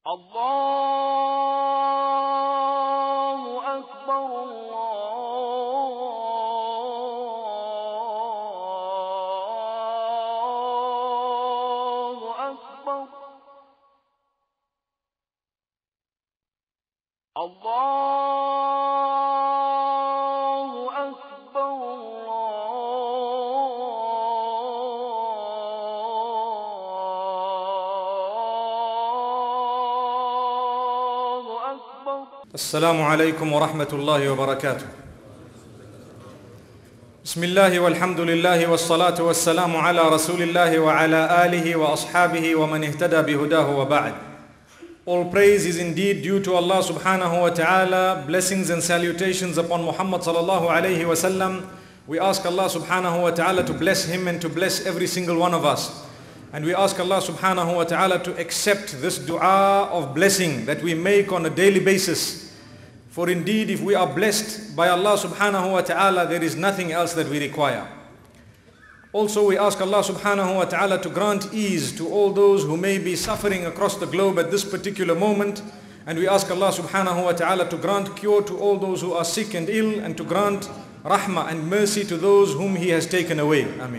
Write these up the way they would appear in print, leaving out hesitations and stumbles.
الله أكبر الله أكبر الله أكبر الله أكبر. السلام عليكم ورحمة الله وبركاته. بسم الله والحمد لله والصلاة والسلام على رسول الله وعلى آله وأصحابه ومن اهتدى بهداه وبعد. All praise is indeed due to Allah subhanahu wa ta'ala. Blessings and salutations upon Muhammad sallallahu alayhi wa sallam. We ask Allah subhanahu wa ta'ala to bless him and to bless every single one of us. And we ask Allah subhanahu wa ta'ala to accept this dua of blessing that we make on a daily basis. For indeed, if we are blessed by Allah subhanahu wa ta'ala, there is nothing else that we require. Also, we ask Allah subhanahu wa ta'ala to grant ease to all those who may be suffering across the globe at this particular moment. And we ask Allah subhanahu wa ta'ala to grant cure to all those who are sick and ill, and to grant rahmah and mercy to those whom He has taken away. Ameen.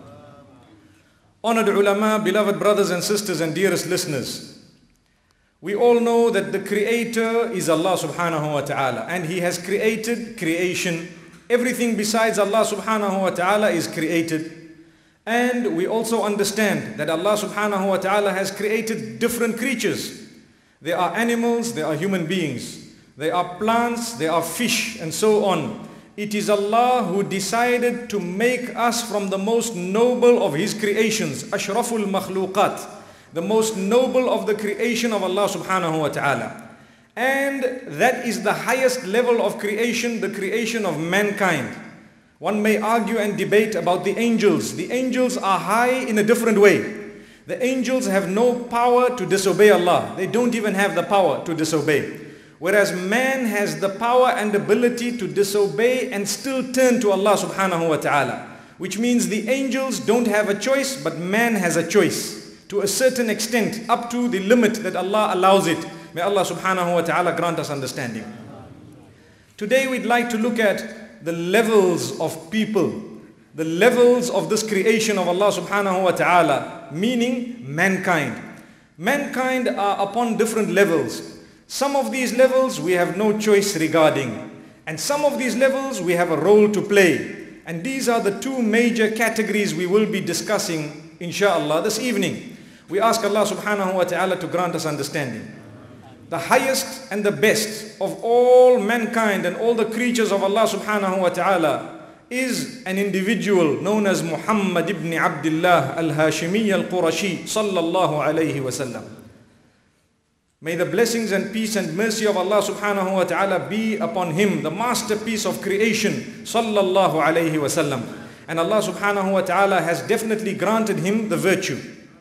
Honored ulama, beloved brothers and sisters and dearest listeners, we all know that the Creator is Allah subhanahu wa ta'ala, and He has created creation. Everything besides Allah subhanahu wa ta'ala is created. And we also understand that Allah subhanahu wa ta'ala has created different creatures. There are animals, there are human beings, there are plants, there are fish, and so on. It is Allah who decided to make us from the most noble of His creations, ashraful makhluqat, the most noble of the creation of Allah subhanahu wa ta'ala. And that is the highest level of creation, the creation of mankind. One may argue and debate about the angels. The angels are high in a different way. The angels have no power to disobey Allah. They don't even have the power to disobey. Whereas man has the power and ability to disobey and still turn to Allah subhanahu wa ta'ala. Which means the angels don't have a choice, but man has a choice. To a certain extent, up to the limit that Allah allows it. May Allah subhanahu wa ta'ala grant us understanding. Today we'd like to look at the levels of people, the levels of this creation of Allah subhanahu wa ta'ala, meaning mankind. Mankind are upon different levels. Some of these levels we have no choice regarding, and some of these levels we have a role to play. And these are the two major categories we will be discussing inshallah this evening. We ask Allah subhanahu wa ta'ala to grant us understanding. The highest and the best of all mankind and all the creatures of Allah subhanahu wa ta'ala is an individual known as Muhammad ibn Abdullah al-Hashimi al-Qurashi sallallahu alayhi wa sallam. May the blessings and peace and mercy of Allah subhanahu wa ta'ala be upon him, the masterpiece of creation sallallahu alayhi wa sallam. And Allah subhanahu wa ta'ala has definitely granted him the virtue.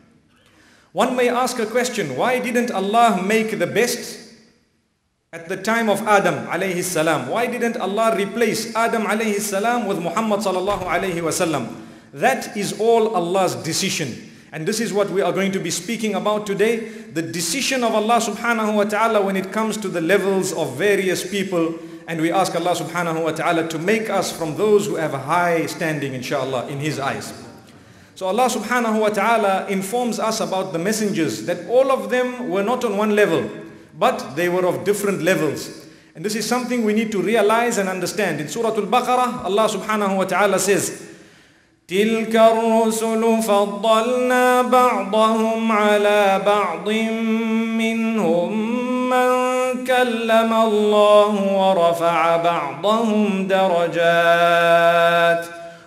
One may ask a question, why didn't Allah make the best at the time of Adam alayhi salam? Why didn't Allah replace Adam alayhi salam with Muhammad sallallahu alayhi wasallam? That is all Allah's decision. And this is what we are going to be speaking about today. The decision of Allah subhanahu wa ta'ala when it comes to the levels of various people. And we ask Allah subhanahu wa ta'ala to make us from those who have a high standing inshallah in His eyes. So Allah subhanahu wa ta'ala informs us about the messengers that all of them were not on one level, but they were of different levels. And this is something we need to realize and understand. In Surah Al-Baqarah, Allah subhanahu wa ta'ala says, تِلْكَ الرُّسُلُ فَضَّلْنَا بَعْضَهُمْ عَلَى بَعْضٍ مِّنْهُمْ مَنْ كَلَّمَ اللَّهُ وَرَفَعَ بَعْضَهُمْ دَرَجَاتٍ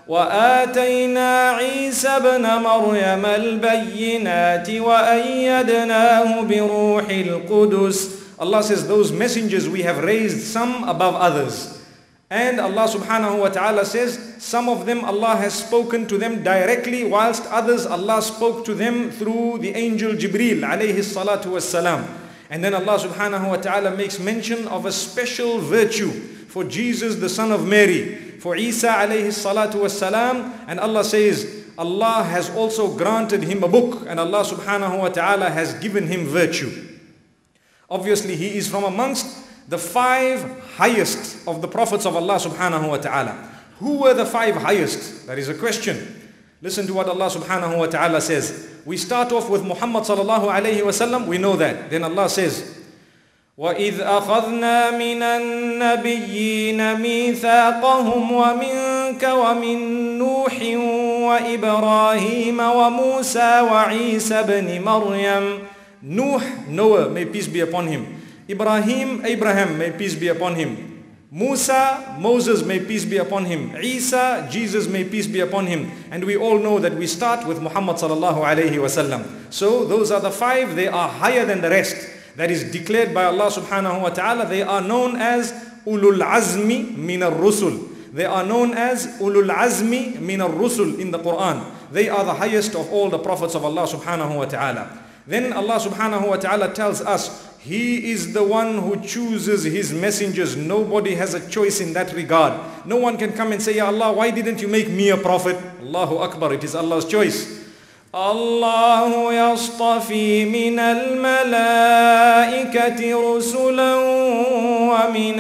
وآتينا عيسى ابن مريم البينات وأيدناه بروح القدس. Allah says those messengers we have raised some above others. And Allah subhanahu wa ta'ala says some of them Allah has spoken to them directly, whilst others Allah spoke to them through the angel Jibreel alayhi salatu wassalam. And then Allah subhanahu wa ta'ala makes mention of a special virtue for Jesus the son of Mary, for Isa alayhi salatu wassalam. And Allah says Allah has also granted him a book, and Allah subhanahu wa ta'ala has given him virtue. Obviously, he is from amongst the 5 highest of the prophets of Allah subhanahu wa ta'ala. Who were the 5 highest? That is a question. Listen to what Allah subhanahu wa ta'ala says. We start off with Muhammad sallallahu alayhi wa sallam. We know that. Then Allah says, وَإِذْ أَخَذْنَا مِنَ النَّبِيِّينَ مِيثَاقَهُمْ وَمِنْكَ وَمِنْ نُوحٍ وَإِبْرَاهِيمَ وَمُوسَى وَعِيسَى بْنِ مَرْيَمَ. Nuh, Noah, may peace be upon him. Ibrahim, Abraham, may peace be upon him. Musa, Moses, may peace be upon him. Isa, Jesus, may peace be upon him. And we all know that we start with Muhammad sallallahu alayhi wa sallam. So those are the 5, they are higher than the rest. That is declared by Allah subhanahu wa ta'ala. They are known as Ulul Azmi min al-Rusul. They are known as Ulul Azmi min al-Rusul in the Quran. They are the highest of all the prophets of Allah subhanahu wa ta'ala. Then Allah subhanahu wa ta'ala tells us, He is the one who chooses His messengers. Nobody has a choice in that regard. No one can come and say, Ya Allah, why didn't you make me a prophet? Allahu Akbar, it is Allah's choice. Allahu yastafi min al-malaikati rusulan wa min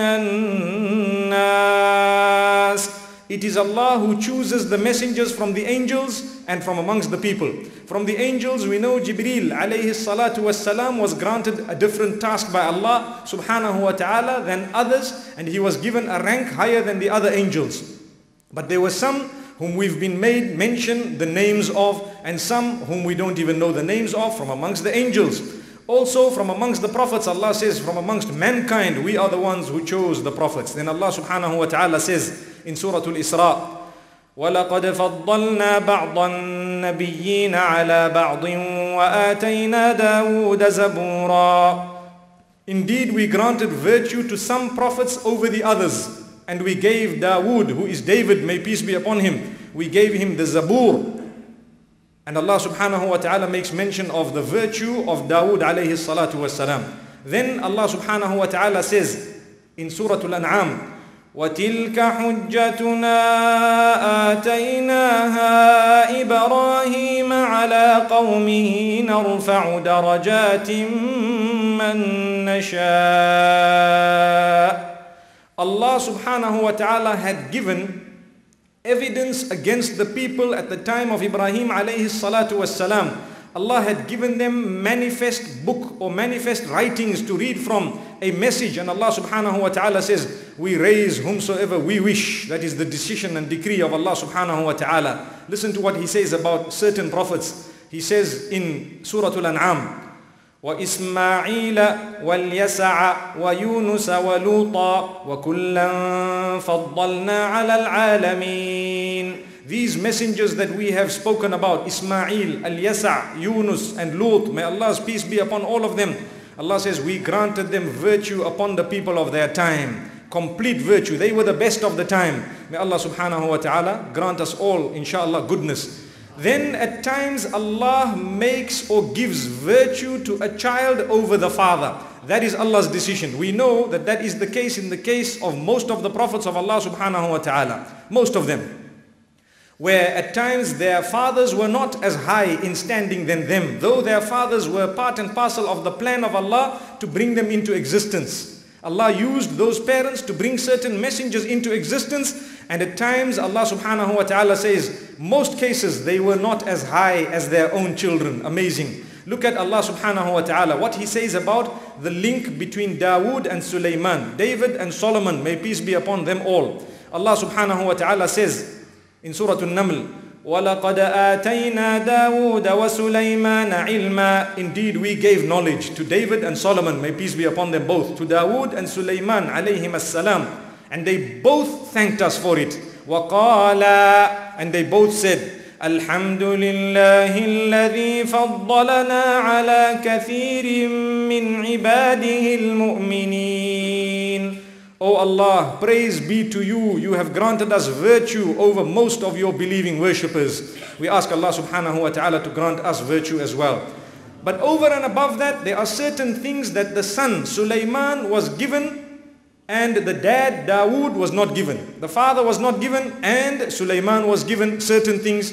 al-nas. It is Allah who chooses the messengers from the angels and from amongst the people. From the angels, we know Jibreel alayhi salatu wassalam was granted a different task by Allah subhanahu wa ta'ala than others, and he was given a rank higher than the other angels. But there were some whom we've been made mention the names of, and some whom we don't even know the names of from amongst the angels. Also from amongst the prophets, Allah says, from amongst mankind, we are the ones who chose the prophets. Then Allah subhanahu wa ta'ala says in Surah Al-Isra, وَلَقَدْ فَضَّلْنَا بَعْضَ النَّبِيِّينَ عَلَى بَعْضٍ وَآتَيْنَا دَاوُودَ زَبُورًا. Indeed, we granted virtue to some prophets over the others. And we gave Dawood, who is David, may peace be upon him, we gave him the Zabur. And Allah subhanahu wa ta'ala makes mention of the virtue of Dawood alayhi salatu wassalam. Then Allah subhanahu wa ta'ala says in Surah Al-An'am, وَتِلْكَ حُجَّتُنَا آتَيْنَاهَا إِبْرَاهِيمَ عَلَى قَوْمِهِ نَرْفَعُ دَرَجَاتٍ مَّن نَّشَاءُ. Allah subhanahu wa ta'ala had given evidence against the people at the time of Ibrahim alayhi salatu wassalam. Allah had given them manifest book or manifest writings to read from, a message, and Allah subhanahu wa ta'ala says, we raise whomsoever we wish. That is the decision and decree of Allah subhanahu wa ta'ala. Listen to what He says about certain prophets. He says in Surah Al-An'am, وَإِسْمَاعِيلَ وَالْيَسَعَ وَيُونُسَ وَلُوطًا وَكُلًّا فَضَّلْنَا عَلَى الْعَالَمِينَ. These messengers that we have spoken about, Ismail, Al-Yasa', Yunus and Lut, may Allah's peace be upon all of them. Allah says, we granted them virtue upon the people of their time. Complete virtue. They were the best of the time. May Allah subhanahu wa ta'ala grant us all, inshallah, goodness. Then at times Allah makes or gives virtue to a child over the father. That is Allah's decision. We know that that is the case in the case of most of the prophets of Allah subhanahu wa ta'ala. Most of them. Where at times their fathers were not as high in standing than them, though their fathers were part and parcel of the plan of Allah to bring them into existence. Allah used those parents to bring certain messengers into existence, and at times Allah subhanahu wa ta'ala says, most cases they were not as high as their own children. Amazing. Look at Allah subhanahu wa ta'ala, what He says about the link between Dawood and Sulaiman, David and Solomon, may peace be upon them all. Allah subhanahu wa ta'ala says in Surah An-Naml, وَلَقَدْ آتَيْنَا دَاوُودَ وَسُلَيْمَانَ عِلْمًا. Indeed, we gave knowledge to David and Solomon, may peace be upon them both, to Dawood and Sulaiman alayhim as-salam, and they both thanked us for it. وَقَالَا, and they both said, الحمد لله الذي فضلنا على كثير من عباده المؤمنين. O Allah, praise be to you. You have granted us virtue over most of your believing worshippers. We ask Allah subhanahu wa ta'ala to grant us virtue as well. But over and above that, there are certain things that the son Sulaiman was given and the dad Dawood was not given. The father was not given and Sulaiman was given certain things.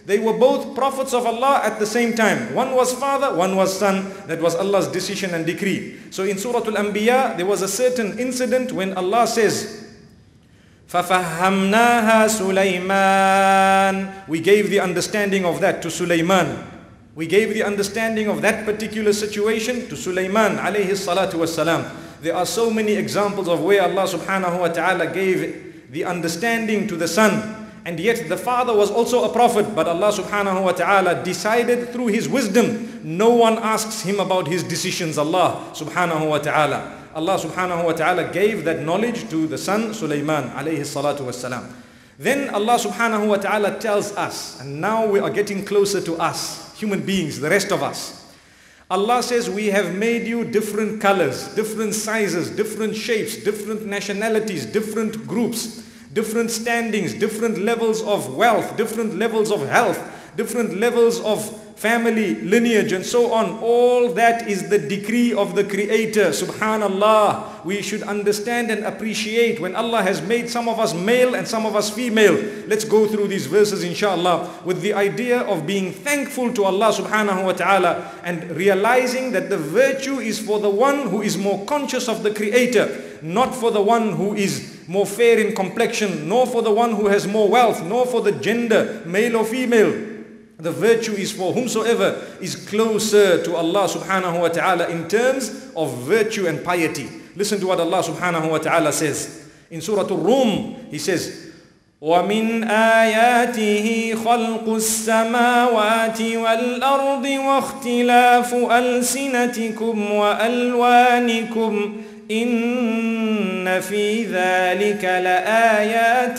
They were both prophets of Allah at the same time. One was father, one was son. That was Allah's decision and decree. So in Surah Al-Anbiya, there was a certain incident when Allah says, فَفَهَّمْنَاهَا سُلَيْمَانَ. We gave the understanding of that to Sulaiman. We gave the understanding of that particular situation to Sulaiman alayhi salatu wassalam. There are so many examples of where Allah subhanahu wa ta'ala gave the understanding to the son. And yet the father was also a prophet, but Allah subhanahu wa ta'ala decided through his wisdom. No one asks him about his decisions, Allah subhanahu wa ta'ala. Allah subhanahu wa ta'ala gave that knowledge to the son Sulaiman alayhi salatu wassalam. Then Allah subhanahu wa ta'ala tells us, and now we are getting closer to us, human beings, the rest of us. Allah says, we have made you different colors, different sizes, different shapes, different nationalities, different groups, different standings, different levels of wealth, different levels of health, different levels of family, lineage, and so on. All that is the decree of the Creator. Subhanallah. We should understand and appreciate when Allah has made some of us male and some of us female. Let's go through these verses inshallah with the idea of being thankful to Allah subhanahu wa ta'ala and realizing that the virtue is for the one who is more conscious of the Creator, not for the one who is more fair in complexion, nor for the one who has more wealth, nor for the gender, male or female. The virtue is for whomsoever is closer to Allah subhanahu wa ta'ala in terms of virtue and piety. Listen to what Allah subhanahu wa ta'ala says. In Surah Al-Rum, He says, وَمِنْ آيَاتِهِ خَلْقُ السَّمَاوَاتِ وَالْأَرْضِ وَاخْتِلَافُ أَلْسِنَتِكُمْ وَأَلْوَانِكُمْ إِنَّ فِي ذَلِكَ لَآيَاتٍ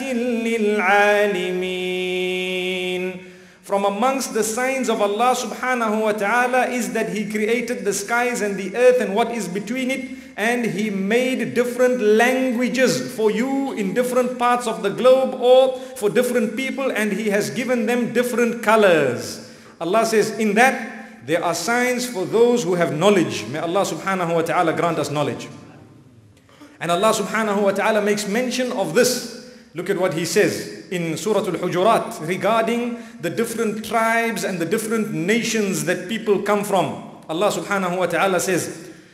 لِلْعَالِمِينَ. From amongst the signs of Allah subhanahu wa ta'ala is that He created the skies and the earth and what is between it, and He made different languages for you in different parts of the globe or for different people, and He has given them different colors. Allah says, in that there are signs for those who have knowledge. May Allah subhanahu wa ta'ala grant us knowledge. And Allah subhanahu wa ta'ala makes mention of this. Look at what He says in Surah Al-Hujurat regarding the different tribes and the different nations that people come from. Allah subhanahu wa ta'ala says,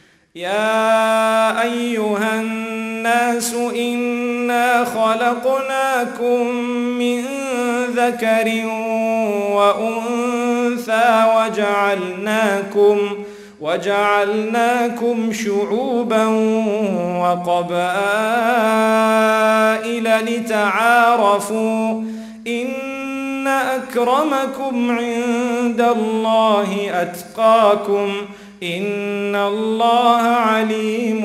يَا أَيُّهَا النَّاسُ إِنَّا خَلَقْنَاكُم مِّن ذَكَرٍ وَأُنثَىٰ وَجَعَلْنَاكُمْ شُعُوبًا وَقَبَائِلَ لِتَعَارَفُوا إِنَّ أَكْرَمَكُمْ عِندَ اللَّهِ أَتْقَاكُمْ إِنَّ اللَّهَ عَلِيمٌ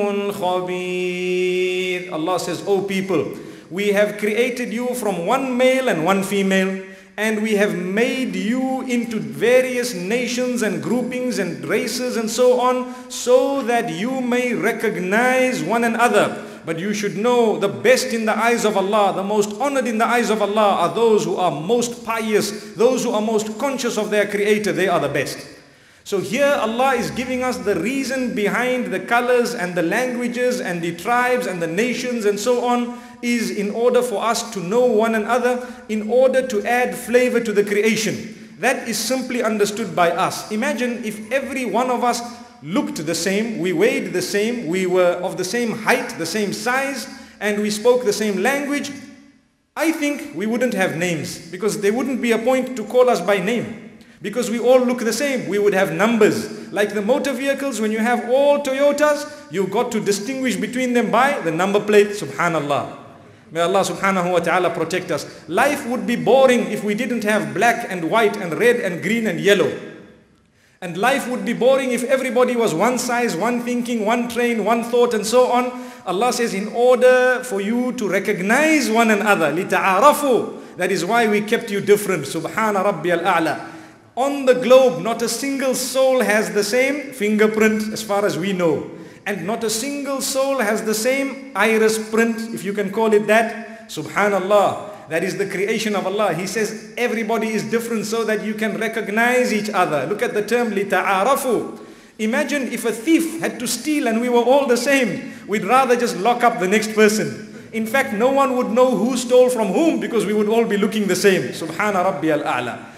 خَبِيرٌ. Allah says, O people, we have created you from one male and one female, and we have made you into various nations and groupings and races and so on, so that you may recognize one another. But you should know the best in the eyes of Allah, the most honored in the eyes of Allah are those who are most pious, those who are most conscious of their Creator. They are the best. So here Allah is giving us the reason behind the colors and the languages and the tribes and the nations and so on, is in order for us to know one another, in order to add flavor to the creation. That is simply understood by us. Imagine if every one of us looked the same, we weighed the same, we were of the same height, the same size, and we spoke the same language. I think we wouldn't have names, because there wouldn't be a point to call us by name, because we all look the same. We would have numbers. Like the motor vehicles, when you have all Toyotas, you've got to distinguish between them by the number plate. Subhanallah. May Allah subhanahu wa ta'ala protect us. Life would be boring if we didn't have black and white and red and green and yellow. And life would be boring if everybody was one size, one thinking, one train, one thought and so on. Allah says, in order for you to recognize one another, لِتَعَارَفُوا, that is why we kept you different. Subhana Rabbi al-A'la. On the globe, not a single soul has the same fingerprint as far as we know. And not a single soul has the same iris print, if you can call it that. Subhanallah. That is the creation of Allah. He says everybody is different so that you can recognize each other. Look at the term لِتَعَارَفُوا. Imagine if a thief had to steal and we were all the same. We'd rather just lock up the next person. In fact, no one would know who stole from whom, because we would all be looking the same. Subhana Rabbi al-A'la.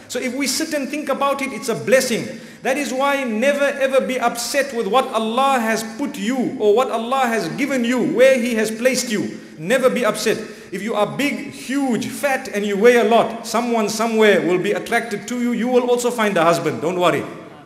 So if we sit and think about it, it's a blessing. That is why never ever be upset with what Allah has put you or what Allah has given you, where He has placed you. Never be upset. If you are big, huge, fat and you weigh a lot, someone somewhere will be attracted to you. You will also find a husband, don't worry.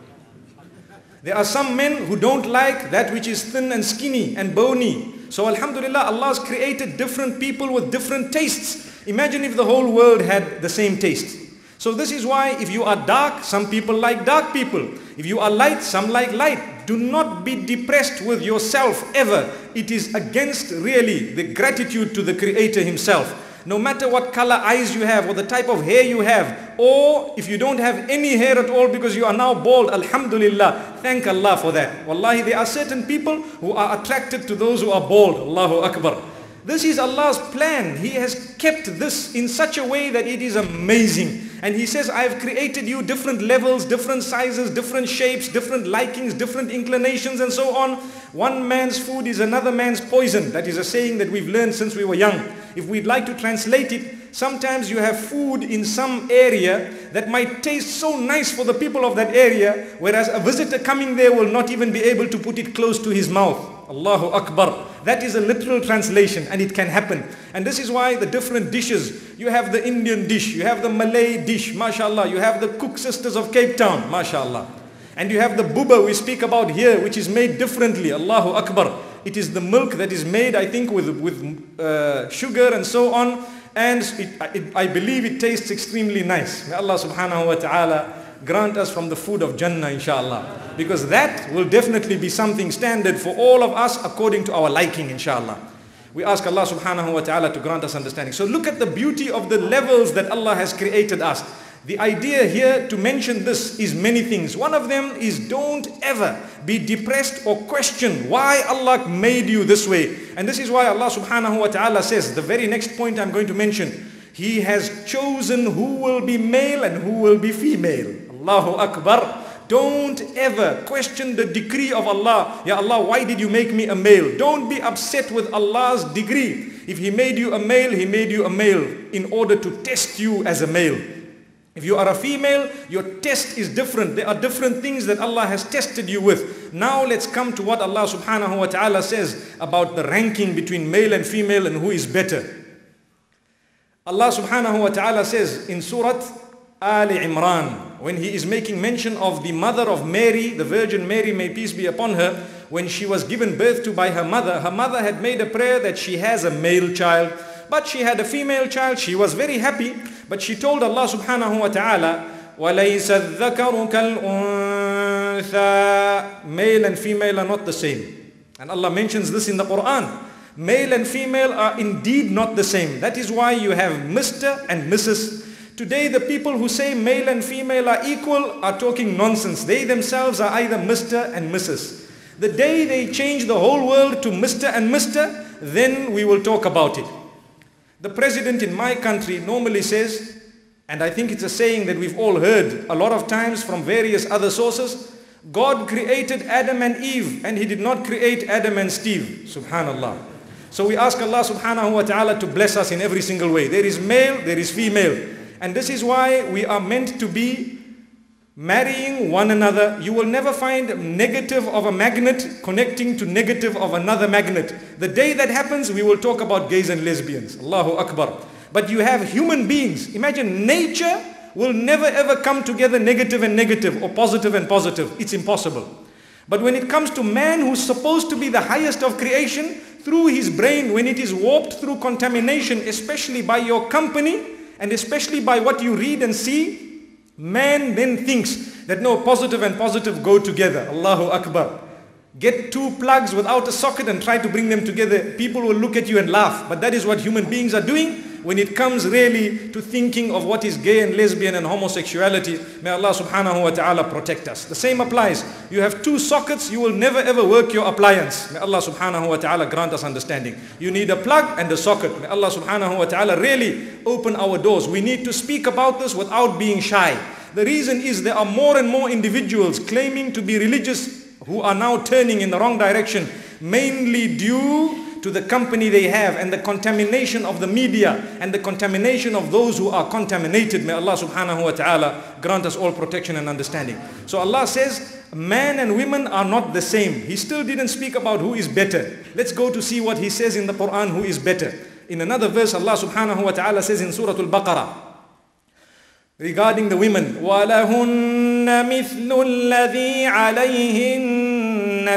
There are some men who don't like that which is thin and skinny and bony. So alhamdulillah, Allah has created different people with different tastes. Imagine if the whole world had the same taste. So this is why if you are dark, some people like dark people. If you are light, some like light. Do not be depressed with yourself ever. It is against really the gratitude to the Creator Himself. No matter what color eyes you have or the type of hair you have, or if you don't have any hair at all because you are now bald, alhamdulillah, thank Allah for that. Wallahi, there are certain people who are attracted to those who are bald. Allahu Akbar. This is Allah's plan. He has kept this in such a way that it is amazing. And He says, I have created you different levels, different sizes, different shapes, different likings, different inclinations and so on. One man's food is another man's poison. That is a saying that we've learned since we were young. If we'd like to translate it, sometimes you have food in some area that might taste so nice for the people of that area, whereas a visitor coming there will not even be able to put it close to his mouth. Allahu Akbar. That is a literal translation and it can happen. And this is why the different dishes, you have the Indian dish, you have the Malay dish, mashallah, you have the Cook Sisters of Cape Town, mashallah. And you have the buba we speak about here, which is made differently, Allahu Akbar. It is the milk that is made, I think, with sugar and so on. And I believe it tastes extremely nice. May Allah subhanahu wa ta'ala grant us from the food of Jannah, inshallah. Because that will definitely be something standard for all of us according to our liking, inshallah. We ask Allah subhanahu wa ta'ala to grant us understanding. So look at the beauty of the levels that Allah has created us. The idea here to mention this is many things. One of them is don't ever be depressed or question why Allah made you this way. And this is why Allah subhanahu wa ta'ala says, the very next point I'm going to mention, He has chosen who will be male and who will be female. Allahu Akbar. Don't ever question the decree of Allah. Ya Allah, why did you make me a male? Don't be upset with Allah's decree. If He made you a male, He made you a male in order to test you as a male. If you are a female, your test is different. There are different things that Allah has tested you with. Now let's come to what Allah subhanahu wa ta'ala says about the ranking between male and female and who is better. Allah subhanahu wa ta'ala says in Surah Ali Imran, when He is making mention of the mother of Mary, the Virgin Mary, may peace be upon her, when she was given birth to by her mother had made a prayer that she has a male child, but she had a female child. She was very happy, but she told Allah subhanahu wa ta'ala, وَلَيْسَ الذَّكَرُ كَالْأُنثَى. Male and female are not the same. And Allah mentions this in the Quran. Male and female are indeed not the same. That is why you have Mr. and Mrs. Today the people who say male and female are equal are talking nonsense. They themselves are either Mr. and Mrs. The day they change the whole world to Mr. and Mr., then we will talk about it. The president in my country normally says, and I think it's a saying that we've all heard a lot of times from various other sources, God created Adam and Eve and He did not create Adam and Steve. Subhanallah. So we ask Allah subhanahu wa ta'ala to bless us in every single way. There is male, there is female. And this is why we are meant to be marrying one another. You will never find negative of a magnet connecting to negative of another magnet. The day that happens, we will talk about gays and lesbians. Allahu Akbar. But you have human beings. Imagine nature will never ever come together negative and negative or positive and positive. It's impossible. But when it comes to man who's supposed to be the highest of creation, through his brain, when it is warped through contamination, especially by your company and especially by what you read and see, man then thinks that no, positive and positive go together. Allahu Akbar. Get two plugs without a socket and try to bring them together. People will look at you and laugh. But that is what human beings are doing when it comes really to thinking of what is gay and lesbian and homosexuality. May Allah subhanahu wa ta'ala protect us. The same applies. You have two sockets, you will never ever work your appliance. May Allah subhanahu wa ta'ala grant us understanding. You need a plug and a socket. May Allah subhanahu wa ta'ala really open our doors. We need to speak about this without being shy. The reason is there are more and more individuals claiming to be religious who are now turning in the wrong direction, mainly due to the company they have and the contamination of the media and the contamination of those who are contaminated. May Allah subhanahu wa ta'ala grant us all protection and understanding. So Allah says, man and women are not the same. He still didn't speak about who is better.'s go to see what He says in the Quran, who is better. In another verse, Allah subhanahu wa ta'ala says in Surah Al-Baqarah, regarding the women, وَلَهُنَّ مِثْلُ الَّذِي عَلَيْهِنَّ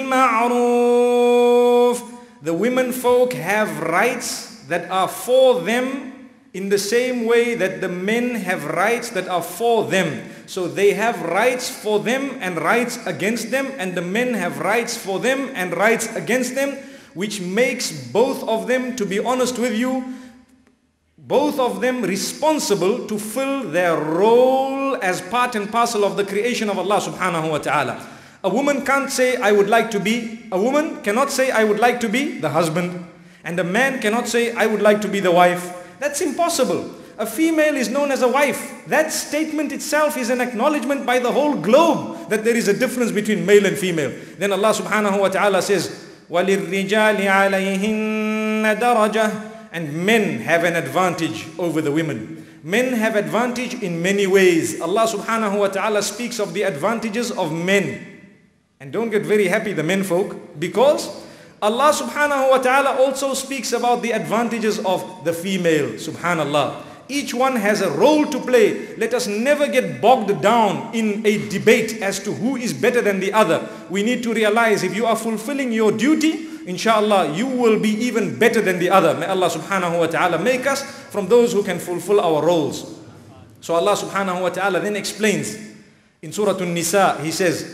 بِالْمَعْرُوفِ. The women folk have rights that are for them in the same way that the men have rights that are for them. So they have rights for them and rights against them, and the men have rights for them and rights against them, which makes both of them, to be honest with you, both of them responsible to fill their role as part and parcel of the creation of Allah subhanahu wa ta'ala. A woman can't say, I would like to be, a woman cannot say, I would like to be the husband. And a man cannot say, I would like to be the wife. That's impossible. A female is known as a wife. That statement itself is an acknowledgement by the whole globe that there is a difference between male and female. Then Allah subhanahu wa ta'ala says, وَلِلرِّجَالِ عَلَيْهِنَّ دَرَجَةٌ. And men have an advantage over the women. Men have advantage in many ways. Allah subhanahu wa ta'ala speaks of the advantages of men. And don't get very happy, the men folk, because Allah subhanahu wa ta'ala also speaks about the advantages of the female. Subhanallah. Each one has a role to play. Let us never get bogged down in a debate as to who is better than the other. We need to realize if you are fulfilling your duty, inshallah, you will be even better than the other. May Allah subhanahu wa ta'ala make us from those who can fulfill our roles. So Allah subhanahu wa ta'ala then explains in Surah An-Nisa, He says,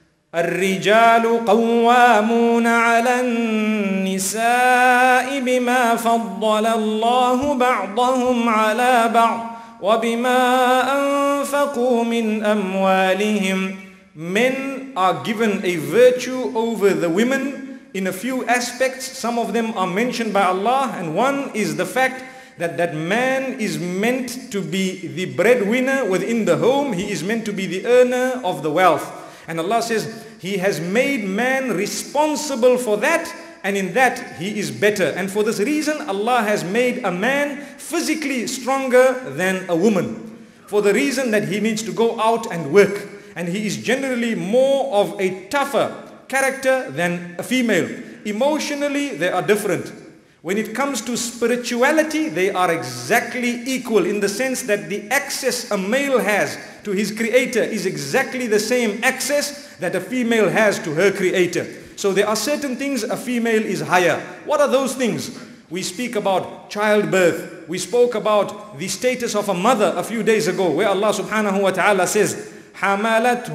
الرجال قوامون على النساء بما فضل الله بعضهم على بعض وبما أنفقوا من أموالهم. Men are given a virtue over the women in a few aspects. Some of them are mentioned by Allah, and one is the fact that man is meant to be the breadwinner within the home. He is meant to be the earner of the wealth. And Allah says He has made man responsible for that, and in that he is better. And for this reason Allah has made a man physically stronger than a woman, for the reason that he needs to go out and work, and he is generally more of a tougher character than a female. Emotionally they are different. When it comes to spirituality, they are exactly equal, in the sense that the access a male has to his creator is exactly the same access that a female has to her creator. So there are certain things a female is higher. What are those things? We speak about childbirth. We spoke about the status of a mother a few days ago, where Allah subhanahu wa ta'ala says, حَمَلَتْهُ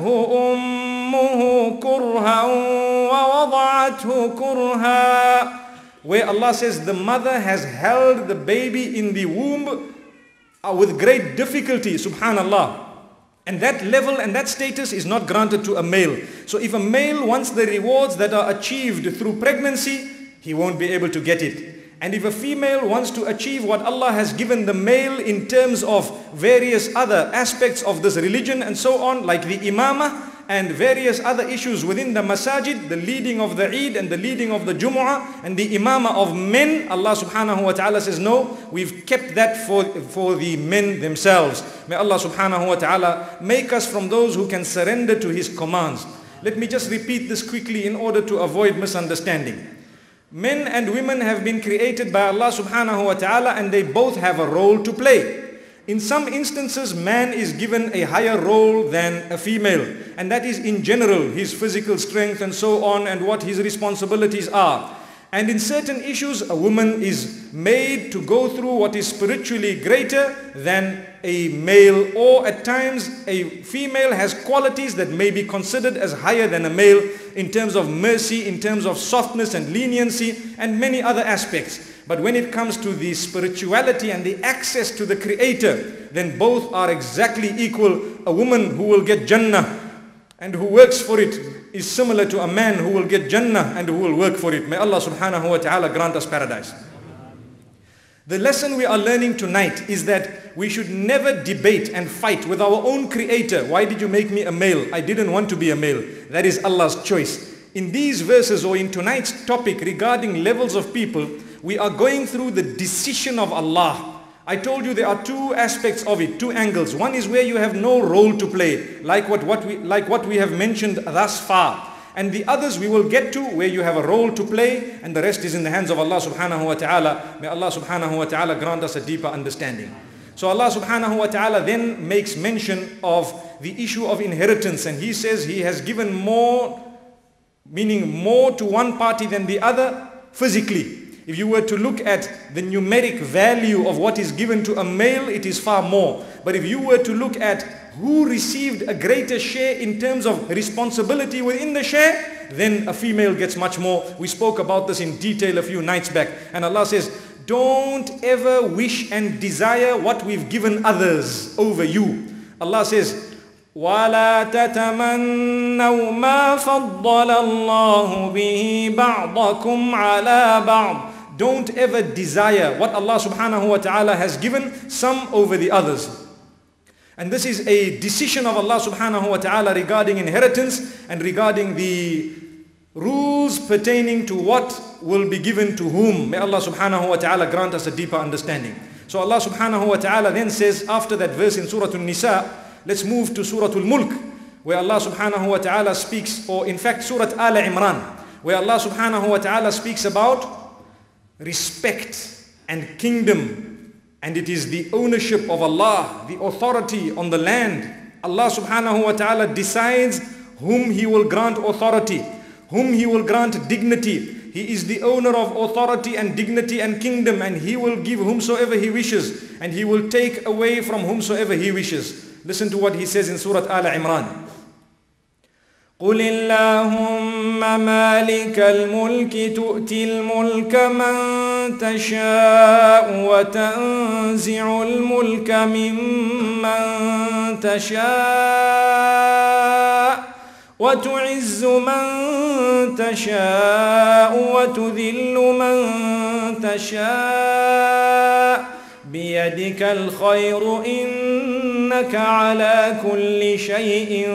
أُمُّهُ كُرْهًا وَوَضَعَتْهُ كُرْهًا. Where Allah says the mother has held the baby in the womb with great difficulty, subhanallah. And that level and that status is not granted to a male. So if a male wants the rewards that are achieved through pregnancy, he won't be able to get it. And if a female wants to achieve what Allah has given the male in terms of various other aspects of this religion and so on, like the imamah and various other issues within the masajid, the leading of the Eid and the leading of the Jumu'ah and the imamah of men, Allah subhanahu wa ta'ala says, no, we've kept that for the men themselves. May Allah subhanahu wa ta'ala make us from those who can surrender to His commands. Let me just repeat this quickly in order to avoid misunderstanding. Men and women have been created by Allah subhanahu wa ta'ala, and they both have a role to play. In some instances, man is given a higher role than a female, and that is in general his physical strength and so on, and what his responsibilities are. And in certain issues, a woman is made to go through what is spiritually greater than a male, or at times a female has qualities that may be considered as higher than a male in terms of mercy, in terms of softness and leniency, and many other aspects. But when it comes to the spirituality and the access to the Creator, then both are exactly equal. A woman who will get Jannah and who works for it is similar to a man who will get Jannah and who will work for it. May Allah subhanahu wa ta'ala grant us paradise. The lesson we are learning tonight is that we should never debate and fight with our own Creator. Why did you make me a male? I didn't want to be a male. That is Allah's choice. in these verses or in tonight's topic regarding levels of people, we are going through the decision of Allah. I told you there are two aspects of it, two angles. One is where you have no role to play, like what we have mentioned thus far. And the others we will get to where you have a role to play, and the rest is in the hands of Allah subhanahu wa ta'ala. May Allah subhanahu wa ta'ala grant us a deeper understanding. So Allah subhanahu wa ta'ala then makes mention of the issue of inheritance, and He says He has given more, meaning more to one party than the other physically. If you were to look at the numeric value of what is given to a male, it is far more. But if you were to look at who received a greater share in terms of responsibility within the share, then a female gets much more. We spoke about this in detail a few nights back. And Allah says, don't ever wish and desire what we've given others over you. Allah says, وَلَا تَتَمَنَّوْا مَا فَضَّلَ اللَّهُ بِهِ بَعْضَكُمْ عَلَى بَعْضٍ. Don't ever desire what Allah subhanahu wa ta'ala has given some over the others. And this is a decision of Allah subhanahu wa ta'ala regarding inheritance and regarding the rules pertaining to what will be given to whom. May Allah subhanahu wa ta'ala grant us a deeper understanding. So Allah subhanahu wa ta'ala then says, after that verse in Surah An-Nisa, let's move to Surah Al-Mulk, where Allah subhanahu wa ta'ala speaks, or in fact Surah Al-Imran, where Allah subhanahu wa ta'ala speaks about respect and kingdom, and it is the ownership of Allah, the authority on the land. Allah subhanahu wa ta'ala decides whom He will grant authority, whom He will grant dignity. He is the owner of authority and dignity and kingdom, and He will give whomsoever He wishes, and He will take away from whomsoever He wishes. Listen to what He says in Surah Al-Imran. قُلِ اللَّهُمَّ مَالِكَ الْمُلْكِ تُؤْتِي الْمُلْكَ مَنْ تَشَاءُ وَتَنْزِعُ الْمُلْكَ مِمَّنْ تَشَاءُ وَتُعِزُّ مَنْ تَشَاءُ وَتُذِلُّ مَنْ تَشَاءُ بِيَدِكَ الْخَيْرُ إِنَّكَ عَلَى كُلِّ شَيْءٍ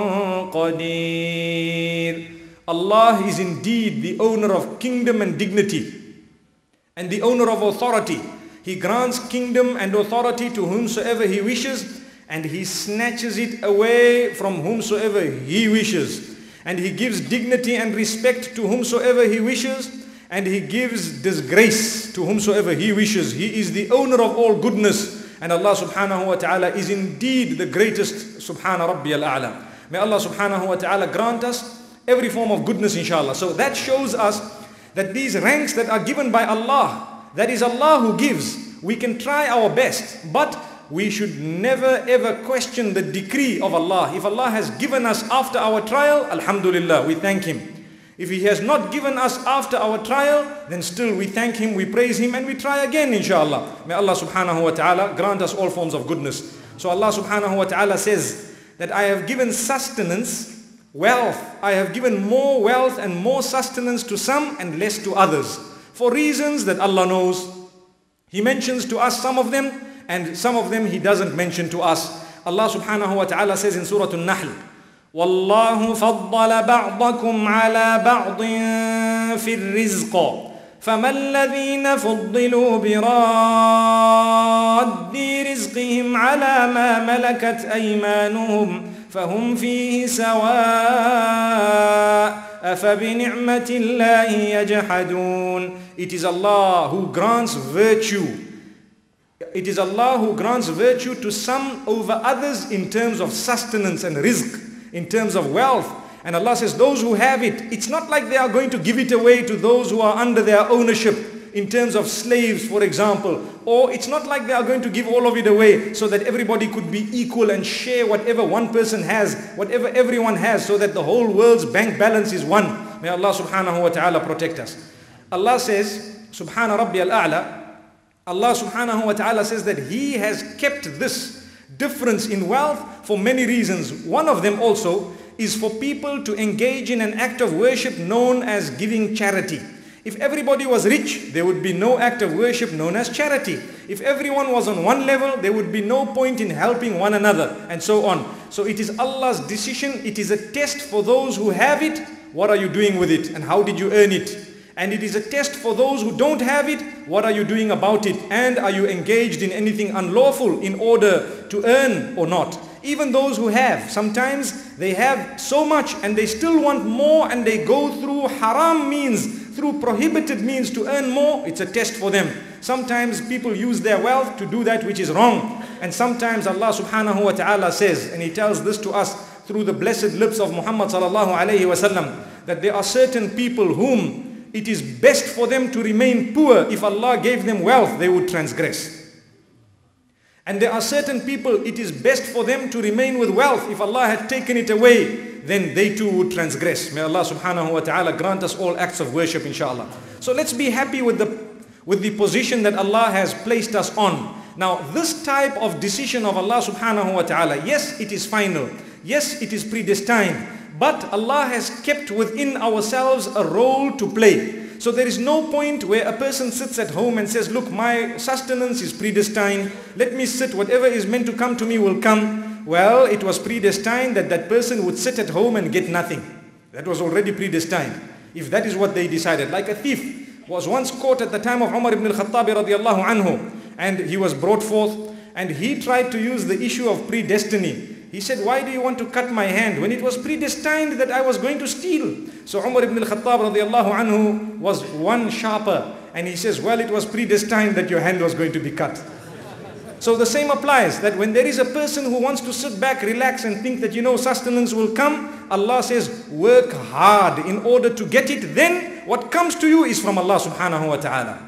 قَدِيرٌ. Allah is indeed the owner of kingdom and dignity and the owner of authority. He grants kingdom and authority to whomsoever He wishes, and He snatches it away from whomsoever He wishes. And He gives dignity and respect to whomsoever He wishes, and He gives disgrace to whomsoever He wishes. He is the owner of all goodness, and Allah subhanahu wa ta'ala is indeed the greatest. Subhana Rabbi al-A'la. May Allah subhanahu wa ta'ala grant us every form of goodness, inshallah. So that shows us that these ranks that are given by Allah, that is Allah who gives. We can try our best, but we should never ever question the decree of Allah. If Allah has given us after our trial, alhamdulillah, we thank Him. If He has not given us after our trial, then still we thank Him, we praise Him, and we try again, inshallah. May Allah subhanahu wa ta'ala grant us all forms of goodness. So Allah subhanahu wa ta'ala says that I have given sustenance, wealth. I have given more wealth and more sustenance to some and less to others, for reasons that Allah knows. He mentions to us some of them, and some of them He doesn't mention to us. Allah subhanahu wa ta'ala says in Surah An-Nahl, وَاللَّهُ فَضَّلَ بَعْضَكُمْ عَلَى بَعْضٍ فِي الرِّزْقِ فَمَا الَّذِينَ فُضِّلُوا بِرَادِّ رِزْقِهِمْ عَلَى مَا مَلَكَتْ أَيْمَانُهُمْ فَهُمْ فِيهِ سَوَاءٌ أَفَبِنِعْمَةِ اللَّهِ يَجْحَدُونَ. It is Allah who grants virtue. It is Allah who grants virtue to some over others in terms of sustenance and rizq, in terms of wealth. And Allah says those who have it, it's not like they are going to give it away to those who are under their ownership in terms of slaves, for example. Or it's not like they are going to give all of it away so that everybody could be equal and share whatever one person has, whatever everyone has, so that the whole world's bank balance is one. May Allah subhanahu wa ta'ala protect us. Allah says, Subhana Rabbi al-A'la, Allah subhanahu wa ta'ala says that He has kept this difference in wealth for many reasons. One of them also is for people to engage in an act of worship known as giving charity. If everybody was rich, there would be no act of worship known as charity. If everyone was on one level, there would be no point in helping one another, and so on. So it is Allah's decision. It is a test for those who have it what are you doing with it and how did you earn it? And it is a test for those who don't have it, what are you doing about it? And are you engaged in anything unlawful in order to earn or not? Even those who have, sometimes they have so much and they still want more and they go through haram means, through prohibited means to earn more. It's a test for them. Sometimes people use their wealth to do that which is wrong. And sometimes Allah subhanahu wa ta'ala says, and He tells this to us through the blessed lips of Muhammad sallallahu alayhi wa sallam, that there are certain people whom it is best for them to remain poor. If Allah gave them wealth, they would transgress. And there are certain people, it is best for them to remain with wealth. If Allah had taken it away, then they too would transgress. May Allah subhanahu wa ta'ala grant us all acts of worship, inshallah. So let's be happy with the position that Allah has placed us on. Now, this type of decision of Allah subhanahu wa ta'ala, yes, it is final. Yes, it is predestined. But Allah has kept within ourselves a role to play. So there is no point where a person sits at home and says, look, my sustenance is predestined. Let me sit, whatever is meant to come to me will come. Well, it was predestined that that person would sit at home and get nothing. That was already predestined. If that is what they decided. Like a thief was once caught at the time of Umar ibn al-Khattab radiallahu anhu. And he was brought forth and he tried to use the issue of predestiny. He said, why do you want to cut my hand when it was predestined that I was going to steal? So Umar ibn al-Khattab radiallahu anhu was one sharper. And he says, well, it was predestined that your hand was going to be cut. So the same applies, that when there is a person who wants to sit back, relax and think that, sustenance will come, Allah says, work hard in order to get it. Then what comes to you is from Allah subhanahu wa ta'ala.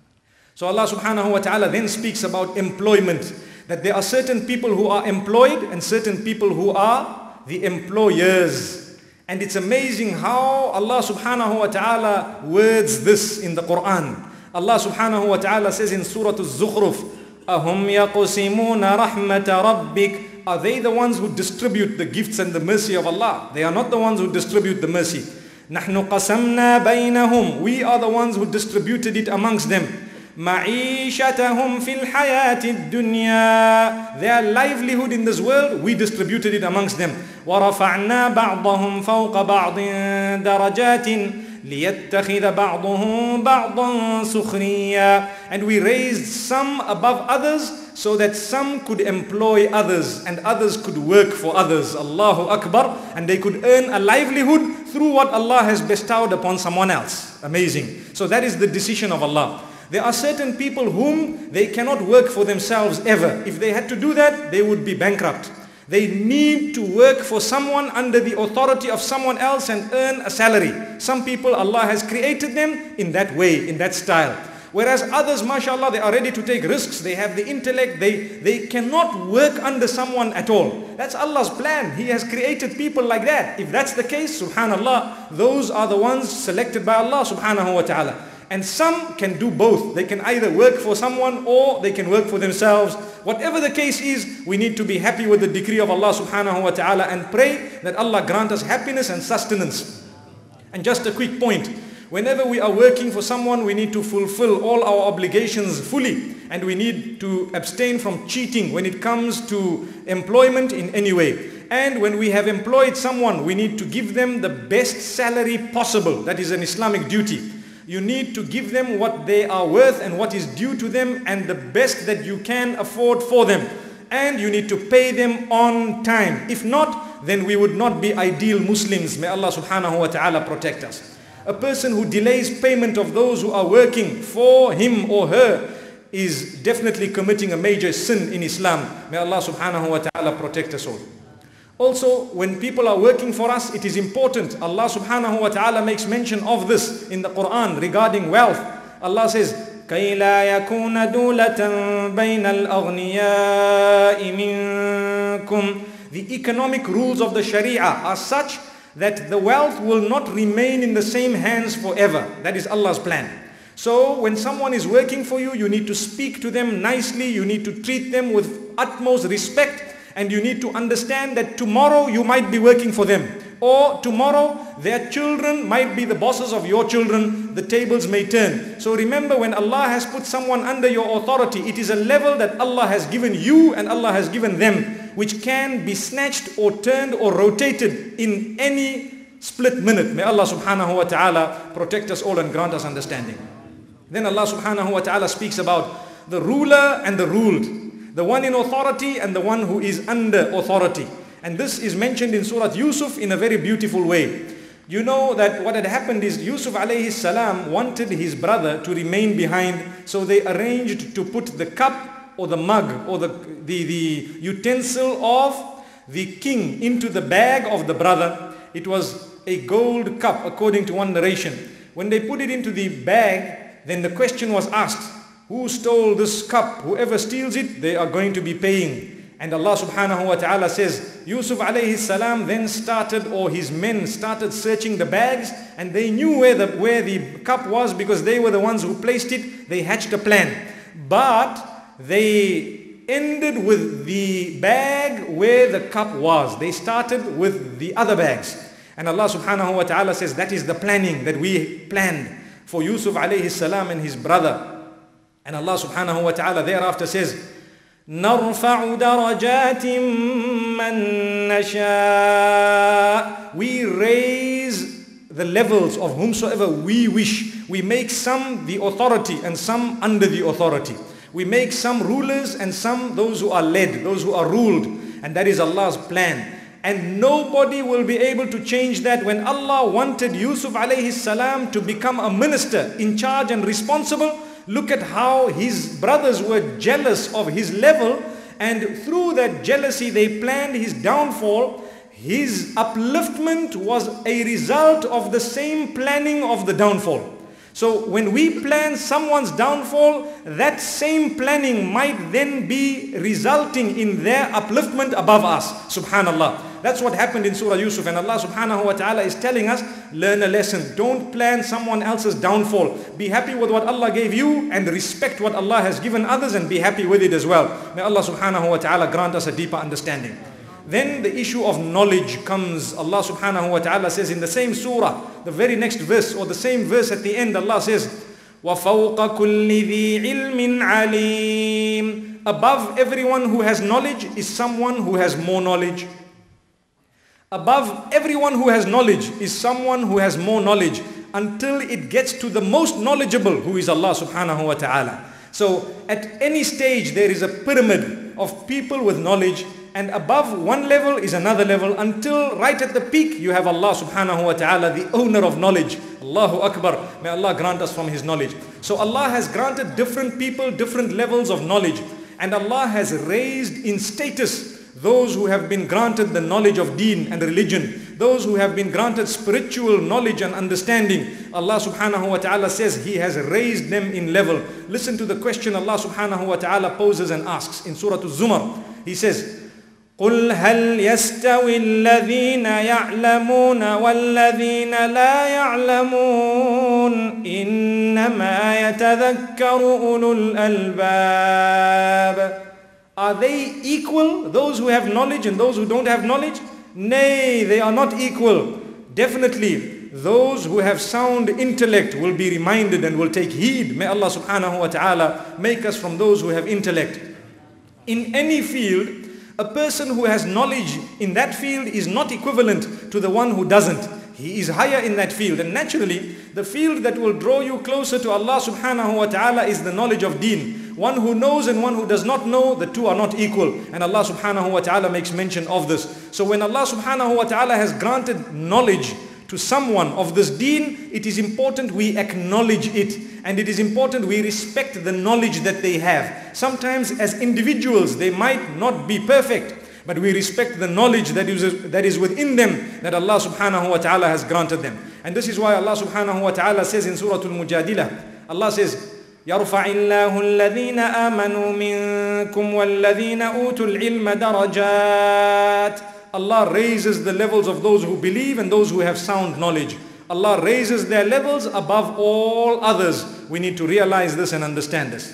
So Allah subhanahu wa ta'ala then speaks about employment. That there are certain people who are employed and certain people who are the employers. And it's amazing how Allah subhanahu wa ta'ala words this in the Quran. Allah subhanahu wa ta'ala says in Surah Al-Zukhruf, أَهُمْ يَقْسِمُونَ رَحْمَةَ رَبِّكَ. Are they the ones who distribute the gifts and the mercy of Allah? They are not the ones who distribute the mercy. نَحْنُ قَسَمْنَا بَيْنَهُمْ. We are the ones who distributed it amongst them. مَعِيشَتَهُمْ فِي الْحَيَاةِ الدُّنْيَا. Their livelihood in this world, we distributed it amongst them. وَرَفَعْنَا بَعْضَهُمْ فَوْقَ بَعْضٍ دَرَجَاتٍ لِيَتَّخِذَ بَعْضُهُمْ بَعْضًا سُخْرِيًّا. And we raised some above others so that some could employ others and others could work for others. Allahu Akbar. And they could earn a livelihood through what Allah has bestowed upon someone else. Amazing. So that is the decision of Allah. There are certain people whom they cannot work for themselves ever. If they had to do that, they would be bankrupt. They need to work for someone under the authority of someone else and earn a salary. Some people, Allah has created them in that way, in that style. Whereas others, mashallah, they are ready to take risks. They have the intellect. They cannot work under someone at all. That's Allah's plan. He has created people like that. If that's the case, subhanallah, those are the ones selected by Allah subhanahu wa ta'ala. And some can do both. They can either work for someone or they can work for themselves. Whatever the case is, we need to be happy with the decree of Allah subhanahu wa ta'ala and pray that Allah grant us happiness and sustenance. And just a quick point. Whenever we are working for someone, we need to fulfill all our obligations fully. And we need to abstain from cheating when it comes to employment in any way. And when we have employed someone, we need to give them the best salary possible. That is an Islamic duty. You need to give them what they are worth and what is due to them and the best that you can afford for them. And you need to pay them on time. If not, then we would not be ideal Muslims. May Allah subhanahu wa ta'ala protect us. A person who delays payment of those who are working for him or her is definitely committing a major sin in Islam. May Allah subhanahu wa ta'ala protect us all. Also, when people are working for us, it is important. Allah subhanahu wa ta'ala makes mention of this in the Quran regarding wealth. Allah says, كَيْ لَا يَكُونَ دُولَةً بَيْنَ الْأَغْنِيَاءِ مِنْكُمْ. The economic rules of the Sharia are such that the wealth will not remain in the same hands forever. That is Allah's plan. So when someone is working for you, you need to speak to them nicely. You need to treat them with utmost respect. And you need to understand that tomorrow you might be working for them. Or tomorrow their children might be the bosses of your children. The tables may turn. So remember, when Allah has put someone under your authority, it is a level that Allah has given you and Allah has given them, which can be snatched or turned or rotated in any split minute. May Allah subhanahu wa ta'ala protect us all and grant us understanding. Then Allah subhanahu wa ta'ala speaks about the ruler and the ruled, the one in authority and the one who is under authority. And this is mentioned in Surah Yusuf in a very beautiful way. You know that what had happened is Yusuf alayhi salam wanted his brother to remain behind, so they arranged to put the cup or the mug or the utensil of the king into the bag of the brother. It was a gold cup according to one narration. When they put it into the bag, then the question was asked, who stole this cup? Whoever steals it, they are going to be paying. And Allah subhanahu wa ta'ala says, Yusuf alayhi salam then started, or his men started searching the bags, and they knew where the cup was because they were the ones who placed it. They hatched a plan. But they ended with the bag where the cup was. They started with the other bags. And Allah subhanahu wa ta'ala says that is the planning that we planned for Yusuf alayhi salam and his brother. And Allah subhanahu wa ta'ala thereafter says, نَرْفَعُ دَرَجَاتٍ مَّن نَّشَاءُ. We raise the levels of whomsoever we wish. We make some the authority and some under the authority. We make some rulers and some those who are led, those who are ruled. And that is Allah's plan. And nobody will be able to change that. When Allah wanted Yusuf alayhi salam to become a minister in charge and responsible, look at how his brothers were jealous of his level, and through that jealousy they planned his downfall. His upliftment was a result of the same planning of the downfall. So when we plan someone's downfall, that same planning might then be resulting in their upliftment above us. Subhanallah. That's what happened in Surah Yusuf, and Allah subhanahu wa ta'ala is telling us, learn a lesson. Don't plan someone else's downfall. Be happy with what Allah gave you and respect what Allah has given others and be happy with it as well. May Allah subhanahu wa ta'ala grant us a deeper understanding. Then the issue of knowledge comes. Allah subhanahu wa ta'ala says in the same surah, the very next verse or the same verse at the end, Allah says, وَفَوْقَ كُلِّ ذِي عِلْمٍ عَلِيمٍ. Above everyone who has knowledge is someone who has more knowledge. Above everyone who has knowledge is someone who has more knowledge, until it gets to the most knowledgeable, who is Allah subhanahu wa ta'ala. So at any stage there is a pyramid of people with knowledge, and above one level is another level, until right at the peak you have Allah subhanahu wa ta'ala, the owner of knowledge. Allahu Akbar. May Allah grant us from His knowledge. So Allah has granted different people different levels of knowledge, and Allah has raised in status those who have been granted the knowledge of deen and religion, those who have been granted spiritual knowledge and understanding. Allah subhanahu wa ta'ala says He has raised them in level. Listen to the question Allah subhanahu wa ta'ala poses and asks in Surah Al-Zumar. He says, قُلْ هَلْ يَسْتَوِي الَّذِينَ يَعْلَمُونَ وَالَّذِينَ لَا يَعْلَمُونَ إِنَّمَا يَتَذَكَّرُ أُولُو الْأَلْبَابِ. Are they equal, those who have knowledge and those who don't have knowledge? Nay, they are not equal. Definitely, those who have sound intellect will be reminded and will take heed. May Allah subhanahu wa ta'ala make us from those who have intellect. In any field, a person who has knowledge in that field is not equivalent to the one who doesn't. He is higher in that field, and naturally the field that will draw you closer to Allah subhanahu wa ta'ala is the knowledge of deen. One who knows and one who does not know, the two are not equal, and Allah subhanahu wa ta'ala makes mention of this. So when Allah subhanahu wa ta'ala has granted knowledge to someone of this deen, it is important we acknowledge it, and it is important we respect the knowledge that they have. Sometimes as individuals they might not be perfect, but we respect the knowledge that is within them, that Allah subhanahu wa ta'ala has granted them. And this is why Allah subhanahu wa ta'ala says in Surah Al-Mujadilah, Allah says, يَرْفَعِ اللَّهُ الَّذِينَ آمَنُوا مِنكُمْ وَالَّذِينَ أُوتُوا الْعِلْمَ دَرَجَاتٍ. Allah raises the levels of those who believe and those who have sound knowledge. Allah raises their levels above all others. We need to realize this and understand this.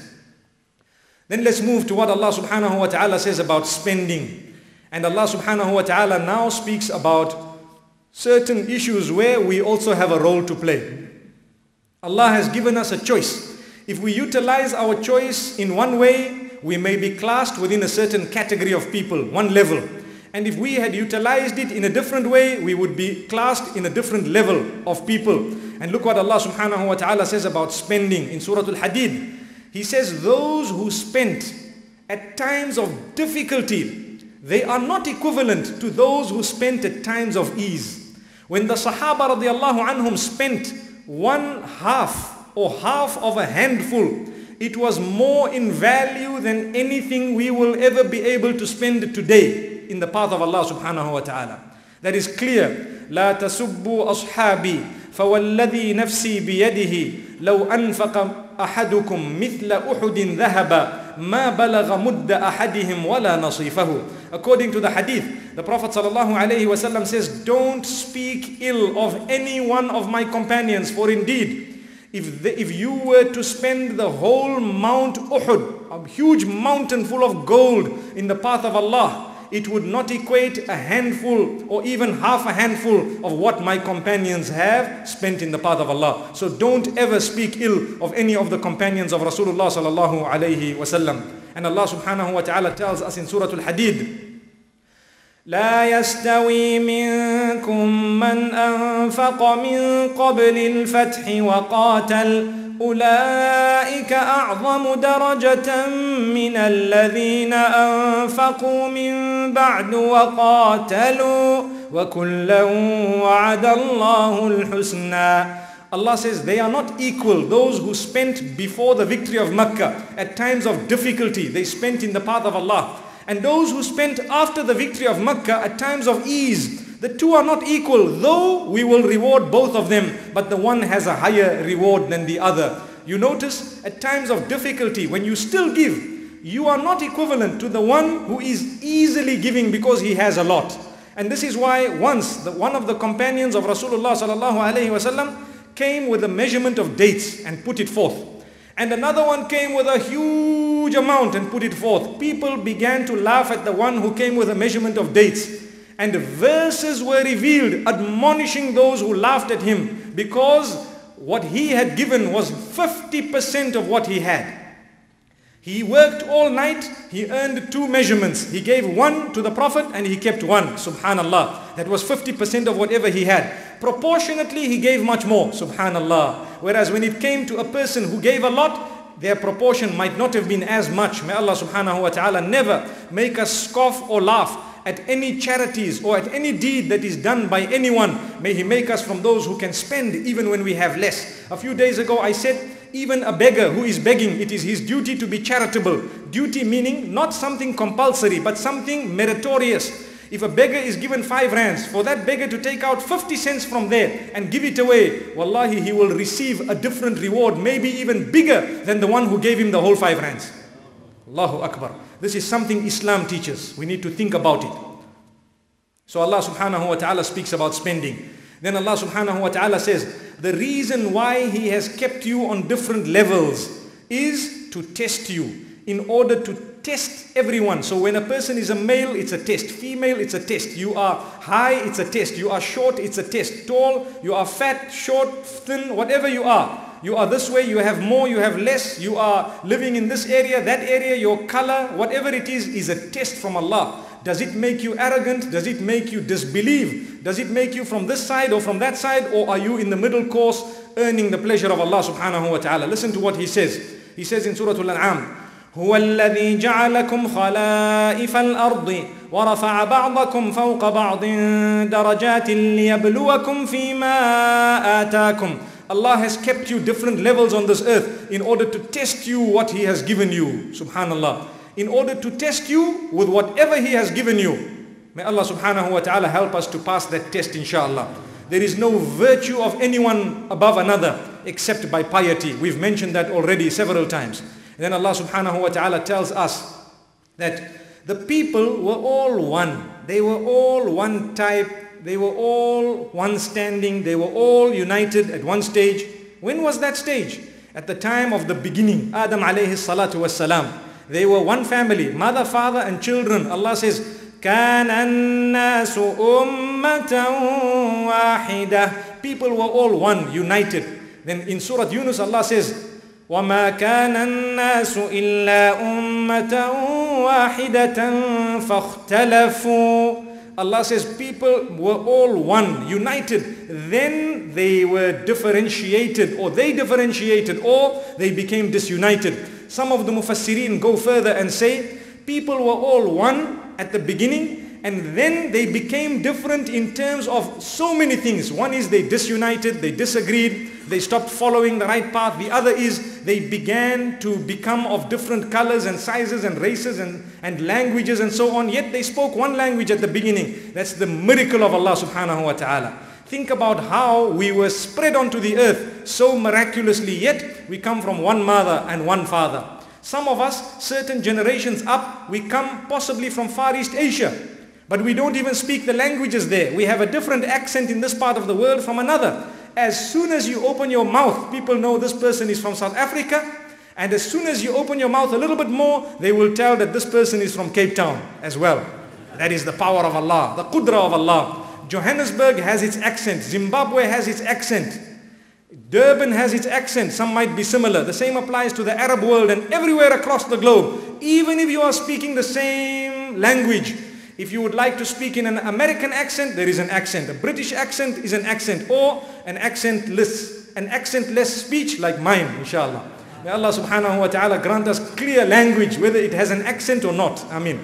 Then let's move to what Allah subhanahu wa ta'ala says about spending. And Allah subhanahu wa ta'ala now speaks about certain issues where we also have a role to play. Allah has given us a choice. If we utilize our choice in one way, we may be classed within a certain category of people, one level. And if we had utilized it in a different way, we would be classed in a different level of people. And look what Allah subhanahu wa ta'ala says about spending in Surah Al-Hadid. He says, those who spent at times of difficulty, they are not equivalent to those who spent at times of ease. When the Sahaba radiallahu anhum spent one half or half of a handful, it was more in value than anything we will ever be able to spend today in the path of Allah subhanahu wa ta'ala. That is clear. لا تسبوا أصحابي فوالذي نفسي بيده لو أنفق أحدكم مثل أحد ذهبا ما بلغ مد أحدهم ولا نصيفه. According to the hadith, the Prophet sallallahu alaihi wasallam says, don't speak ill of any one of my companions, for indeed if you were to spend the whole Mount Uhud, a huge mountain full of gold in the path of Allah, it would not equate a handful or even half a handful of what my companions have spent in the path of Allah. So don't ever speak ill of any of the companions of Rasulullah sallallahu alayhi wasallam. And Allah subhanahu wa ta'ala tells us in Surah Al-Hadid, لا يستوي منكم من أنفق من قبل الفتح وقاتل أولئك أعظم درجة من الذين أنفقوا من بعد وقاتلوا وكلا وعد الله الحسنى. Allah says they are not equal. Those who spent before the victory of Mecca at times of difficulty, they spent in the path of Allah. And those who spent after the victory of Mecca at times of ease, the two are not equal, though we will reward both of them, but the one has a higher reward than the other. You notice at times of difficulty, when you still give, you are not equivalent to the one who is easily giving because he has a lot. And this is why once one of the companions of Rasulullah sallallahu alaihi wasallam came with a measurement of dates and put it forth. And another one came with a huge amount and put it forth. People began to laugh at the one who came with a measurement of dates. And verses were revealed admonishing those who laughed at him, because what he had given was 50% of what he had. He worked all night, he earned 2 measurements. He gave 1 to the Prophet and he kept 1. Subhanallah. That was 50% of whatever he had. Proportionately, he gave much more. Subhanallah. Whereas when it came to a person who gave a lot, their proportion might not have been as much. May Allah subhanahu wa ta'ala never make us scoff or laugh at any charities or at any deed that is done by anyone. May He make us from those who can spend even when we have less. A few days ago I said, even a beggar who is begging, it is his duty to be charitable. Duty meaning not something compulsory, but something meritorious. If a beggar is given 5 rands, for that beggar to take out 50 cents from there and give it away, wallahi, he will receive a different reward, maybe even bigger than the one who gave him the whole 5 rands. Allahu Akbar. This is something Islam teaches. We need to think about it. So Allah subhanahu wa ta'ala speaks about spending. Then Allah subhanahu wa ta'ala says, the reason why He has kept you on different levels is to test you, in order to test everyone. So when a person is a male, it's a test. Female, it's a test. You are high, it's a test. You are short, it's a test. Tall, you are fat, short, thin, whatever you are. You are this way, you have more, you have less. You are living in this area, that area, your color, whatever it is a test from Allah. Does it make you arrogant? Does it make you disbelieve? Does it make you from this side or from that side? Or are you in the middle course earning the pleasure of Allah subhanahu wa ta'ala? Listen to what He says. He says in Surah Al-An'am, هو الذي جعلكم خلائف الأرض ورفع بعضكم فوق بعض درجات ليبلوكم فيما آتاكم. Allah has kept you different levels on this earth in order to test you what He has given you. Subhanallah. In order to test you with whatever He has given you. May Allah subhanahu wa ta'ala help us to pass that test, inshallah. There is no virtue of anyone above another except by piety. We've mentioned that already several times. And then Allah subhanahu wa ta'ala tells us that the people were all one. They were all one type. They were all one standing. They were all united at one stage. When was that stage? At the time of the beginning. Adam alayhi salatu wassalam. They were one family, mother, father and children. Allah says, كَانَ النَّاسُ أُمَّةً وَاحِدَةً. People were all one, united. Then in Surah Yunus, Allah says, وَمَا كَانَ النَّاسُ إِلَّا أُمَّةً وَاحِدَةً فاختلفوا. Allah says people were all one, united. Then they were differentiated, or they differentiated, or they became disunited. Some of the Mufassirin go further and say people were all one at the beginning, and then they became different in terms of so many things. One is they disunited, they disagreed, they stopped following the right path. The other is they began to become of different colors and sizes and races and languages and so on. Yet they spoke one language at the beginning. That's the miracle of Allah subhanahu wa ta'ala. Think about how we were spread onto the earth so miraculously, yet we come from one mother and one father. Some of us, certain generations up, we come possibly from Far East Asia. But we don't even speak the languages there. We have a different accent in this part of the world from another. As soon as you open your mouth, people know this person is from South Africa. And as soon as you open your mouth a little bit more, they will tell that this person is from Cape Town as well. That is the power of Allah, the qudra of Allah. Johannesburg has its accent. Zimbabwe has its accent. Durban has its accent. Some might be similar. The same applies to the Arab world and everywhere across the globe. Even if you are speaking the same language, if you would like to speak in an American accent, there is an accent. A British accent is an accent, or an accentless speech like mine, inshallah. May Allah subhanahu wa ta'ala grant us clear language, whether it has an accent or not. Ameen.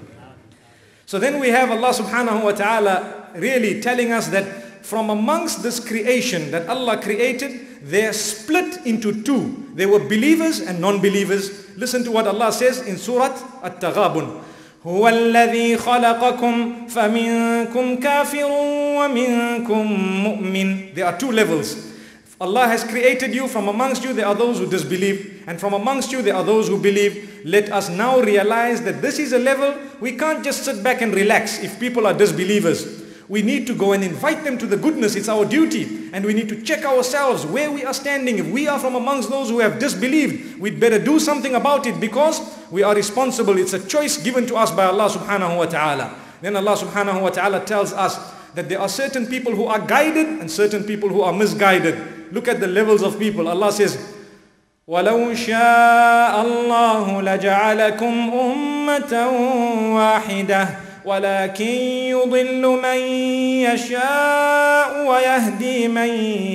So then we have Allah subhanahu wa ta'ala really telling us that from amongst this creation that Allah created, they are split into two. There were believers and non-believers. Listen to what Allah says in Surah At-Taghabun. هو الذي خلقكم فمنكم كافر ومنكم مؤمن. There are two levels. Allah has created you. From amongst you there are those who disbelieve, and from amongst you there are those who believe. Let us now realize that this is a level we can't just sit back and relax if people are disbelievers. We need to go and invite them to the goodness. It's our duty, and we need to check ourselves where we are standing. If we are from amongst those who have disbelieved, we'd better do something about it, because we are responsible. It's a choice given to us by Allah subhanahu wa ta'ala. Then Allah subhanahu wa ta'ala tells us that there are certain people who are guided and certain people who are misguided. Look at the levels of people. Allah says, وَلَوْ شَاءَ اللَّهُ لَجَعَلَكُمْ أُمَّةً وَاحِدَةً وَلَكِنْ يُضِلُّ مَنْ يَشَاءُ وَيَهْدِي مَنْ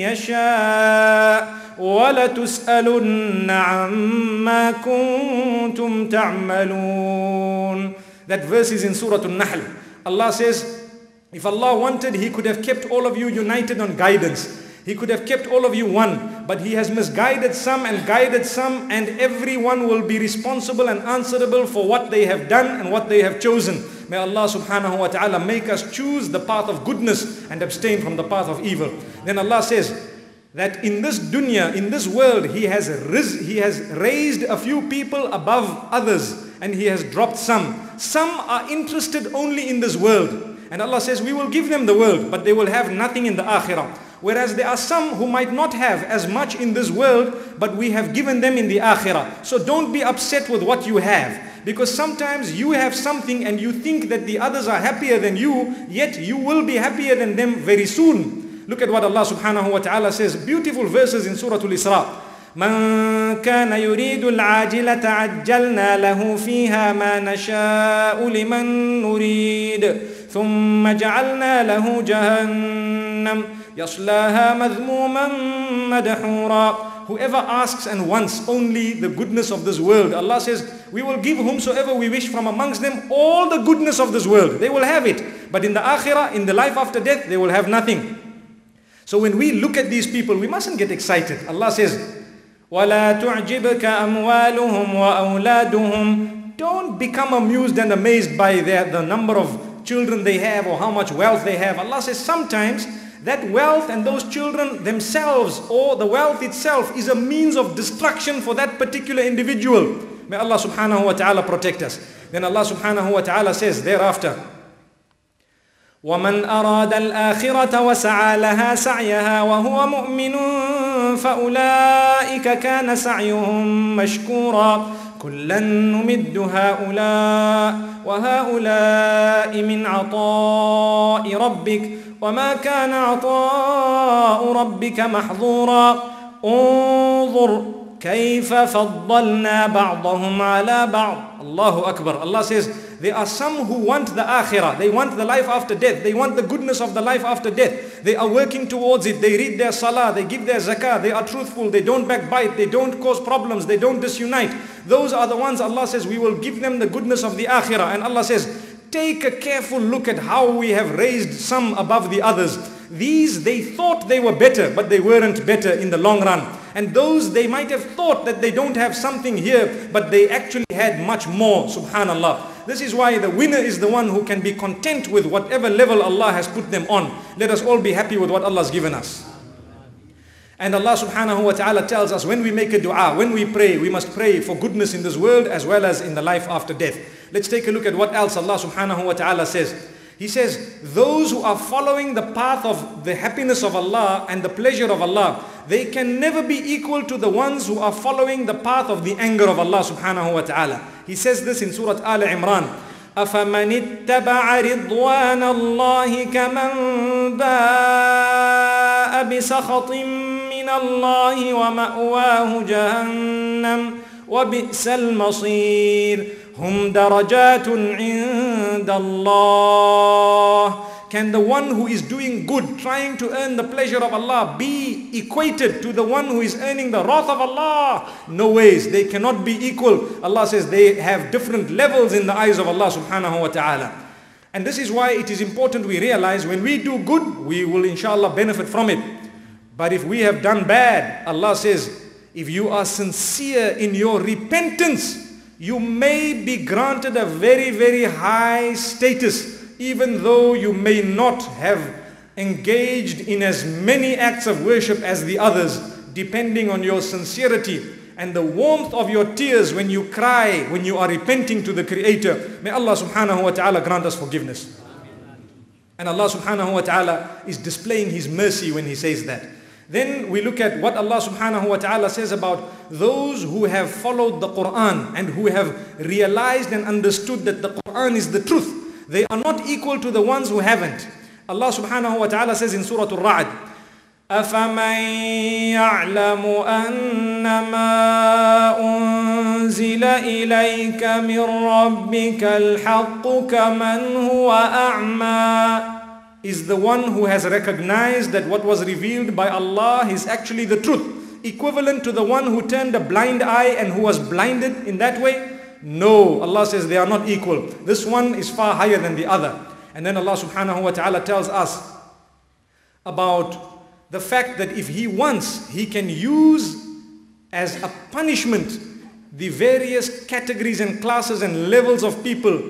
يَشَاءُ وَلَتُسْأَلُنَّ عَمَّا كُنْتُمْ تَعْمَلُونَ. That verse is in Surah An-Nahl. Allah says, if Allah wanted, He could have kept all of you united on guidance. He could have kept all of you one, but He has misguided some and guided some, and everyone will be responsible and answerable for what they have done and what they have chosen. May Allah subhanahu wa ta'ala make us choose the path of goodness and abstain from the path of evil. Then Allah says that in this dunya, in this world, He has raised a few people above others, and He has dropped some. Some are interested only in this world. And Allah says, we will give them the world, but they will have nothing in the akhirah. Whereas there are some who might not have as much in this world, but we have given them in the akhirah. So don't be upset with what you have. Because sometimes you have something and you think that the others are happier than you, yet you will be happier than them very soon. Look at what Allah subhanahu wa ta'ala says. Beautiful verses in Surah Al-Isra. من كان يريد العاجلة عجلنا له فيها ما نشاء لمن نريد ثم جعلنا له جهنم يصلاها مذموما مدحورا. Whoever asks and wants only the goodness of this world, Allah says, we will give whomsoever we wish from amongst them all the goodness of this world. They will have it. But in the akhirah, in the life after death, they will have nothing. So when we look at these people, we mustn't get excited. Allah says, وَلَا تُعْجِبْكَ أَمْوَالُهُمْ وَأَوْلَادُهُمْ. Don't become amused and amazed by the number of children they have or how much wealth they have. Allah says sometimes that wealth and those children themselves, or the wealth itself, is a means of destruction for that particular individual. May Allah subhanahu wa ta'ala protect us. Then Allah subhanahu wa ta'ala says thereafter, وَمَنْ أَرَادَ الْآخِرَةَ وَسَعَى لَهَا سَعْيَهَا وَهُوَ مُؤْمِنٌ فَأُولَئِكَ كَانَ سَعْيُهُمْ مَشْكُورًا كُلًّا نُمِدُّ هَؤُلَاءِ وَهَؤُلَاءِ مِنْ عَطَاءِ رَبِّكَ وَمَا كَانَ عَطَاءُ رَبِّكَ مَحْظُورًا انظُرْ كَيْفَ فَضَّلْنَا بَعْضَهُمْ عَلَى بَعْضٍ. Allahu Akbar. Allah says there are some who want the akhirah, they want the life after death, they want the goodness of the life after death. They are working towards it, they read their salah, they give their zakah, they are truthful, they don't backbite, they don't cause problems, they don't disunite. Those are the ones Allah says we will give them the goodness of the akhirah. And Allah says, take a careful look at how we have raised some above the others. These, they thought they were better, but they weren't better in the long run. And those, they might have thought that they don't have something here, but they actually had much more, subhanallah. This is why the winner is the one who can be content with whatever level Allah has put them on. Let us all be happy with what Allah has given us. And Allah subhanahu wa ta'ala tells us, when we make a dua, when we pray, we must pray for goodness in this world as well as in the life after death. Let's take a look at what else Allah subhanahu wa ta'ala says. He says, those who are following the path of the happiness of Allah and the pleasure of Allah, they can never be equal to the ones who are following the path of the anger of Allah subhanahu wa ta'ala. He says this in Surah Al Imran. أَفَمَنِ اتَّبَعَ رِضْوَانَ اللَّهِ كَمَنْ بَاءَ بِسَخَطٍ مِّنَ اللَّهِ وَمَأْوَاهُ جَهَنَّمُ وَبِئْسَ الْمَصِيرُ هُمْ دَرَجَاتٌ عِنْدَ اللَّهِ. Can the one who is doing good, trying to earn the pleasure of Allah, be equated to the one who is earning the wrath of Allah? No ways, they cannot be equal. Allah says they have different levels in the eyes of Allah subhanahu wa ta'ala. And this is why it is important we realize when we do good, we will inshallah benefit from it. But if we have done bad, Allah says, if you are sincere in your repentance, you may be granted a very, very high status, even though you may not have engaged in as many acts of worship as the others, depending on your sincerity and the warmth of your tears when you cry, when you are repenting to the Creator. May Allah subhanahu wa ta'ala grant us forgiveness. And Allah subhanahu wa ta'ala is displaying His mercy when He says that. Then we look at what Allah subhanahu wa ta'ala says about those who have followed the Quran and who have realized and understood that the Quran is the truth. They are not equal to the ones who haven't. Allah subhanahu wa ta'ala says in Surah Al-Ra'd, أَفَمَنْ يَعْلَمُ أَنَّمَا أُنزِلَ إِلَيْكَ مِنْ رَبِّكَ الْحَقُّ كَمَنْ هُوَ أَعْمَى. Is the one who has recognized that what was revealed by Allah is actually the truth, equivalent to the one who turned a blind eye and who was blinded in that way? No, Allah says they are not equal. This one is far higher than the other. And then Allah subhanahu wa ta'ala tells us about the fact that if He wants, He can use as a punishment the various categories and classes and levels of people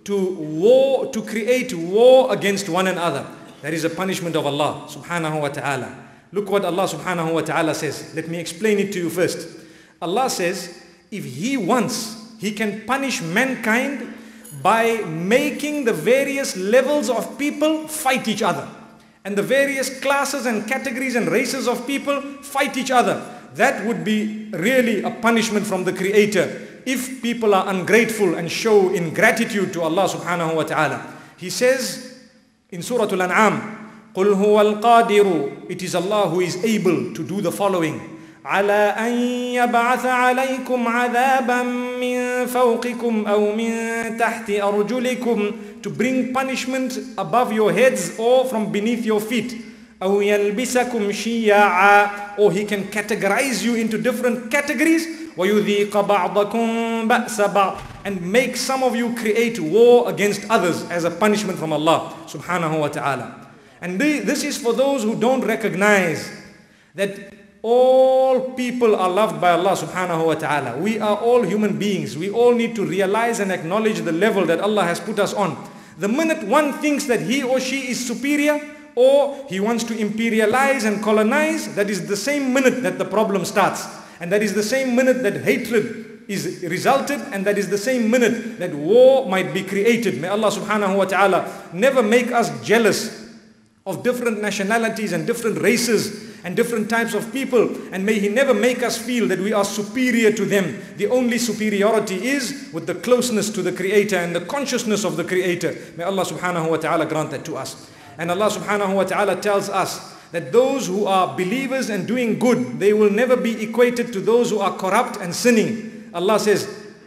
to create war against one another. That is a punishment of Allah subhanahu wa ta'ala. Look what Allah subhanahu wa ta'ala says. Let me explain it to you first. Allah says, if He wants, He can punish mankind by making the various levels of people fight each other. And the various classes and categories and races of people fight each other. That would be really a punishment from the Creator if people are ungrateful and show ingratitude to Allah subhanahu wa ta'ala. He says in Surah Al-An'am, قُلْ هُوَ الْقَادِرُ. It is Allah who is able to do the following. عَلَىٰ أَنْ يَبْعَثَ عَلَيْكُمْ عَذَابًا مِّن فَوْقِكُمْ أَوْ مِن تَحْتِ أَرْجُلِكُمْ. To bring punishment above your heads or from beneath your feet. أَوْ يَلْبِسَكُمْ شِيَّعًا. Or He can categorize you into different categories. وَيُذِيقَ بَعْضَكُمْ بَأْسَ بَعْضٍ. And make some of you create war against others as a punishment from Allah subhanahu wa ta'ala. And this is for those who don't recognize that all people are loved by Allah subhanahu wa ta'ala. We are all human beings. We all need to realize and acknowledge the level that Allah has put us on. The minute one thinks that he or she is superior, or he wants to imperialize and colonize, that is the same minute that the problem starts. And that is the same minute that hatred is resulted, and that is the same minute that war might be created. May Allah subhanahu wa ta'ala never make us jealous of different nationalities and different races and different types of people, and may He never make us feel that we are superior to them. The only superiority is with the closeness to the Creator and the consciousness of the Creator. May Allah subhanahu wa ta'ala grant that to us. And Allah subhanahu wa ta'ala tells us that those who are believers and doing good, they will never be equated to those who are corrupt and sinning. Allah says,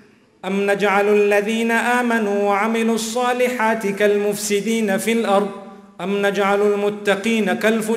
أم نجعل الذين آمنوا وعملوا الصالحات كالمفسدين في الأرض أم نجعل المتقين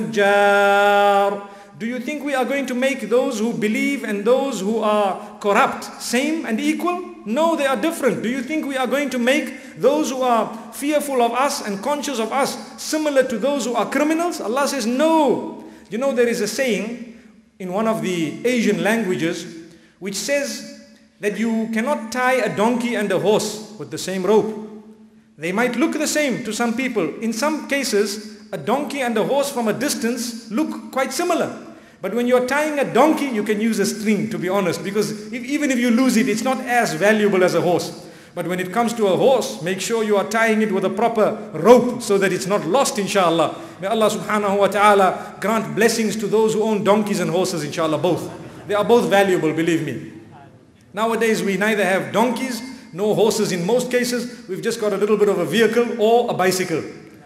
كالفجار. Do you think we are going to make those who believe and those who are corrupt same and equal? No, they are different. Do you think we are going to make those who are fearful of us and conscious of us similar to those who are criminals? Allah says no. You know, there is a saying in one of the Asian languages which says that you cannot tie a donkey and a horse with the same rope. They might look the same to some people. In some cases, a donkey and a horse from a distance look quite similar. But when you're tying a donkey, you can use a string, to be honest, because even if you lose it, it's not as valuable as a horse. But when it comes to a horse, make sure you are tying it with a proper rope so that it's not lost, inshallah. May Allah subhanahu wa ta'ala grant blessings to those who own donkeys and horses, inshallah, both. They are both valuable, believe me. Nowadays, we neither have donkeys nor horses in most cases. We've just got a little bit of a vehicle or a bicycle.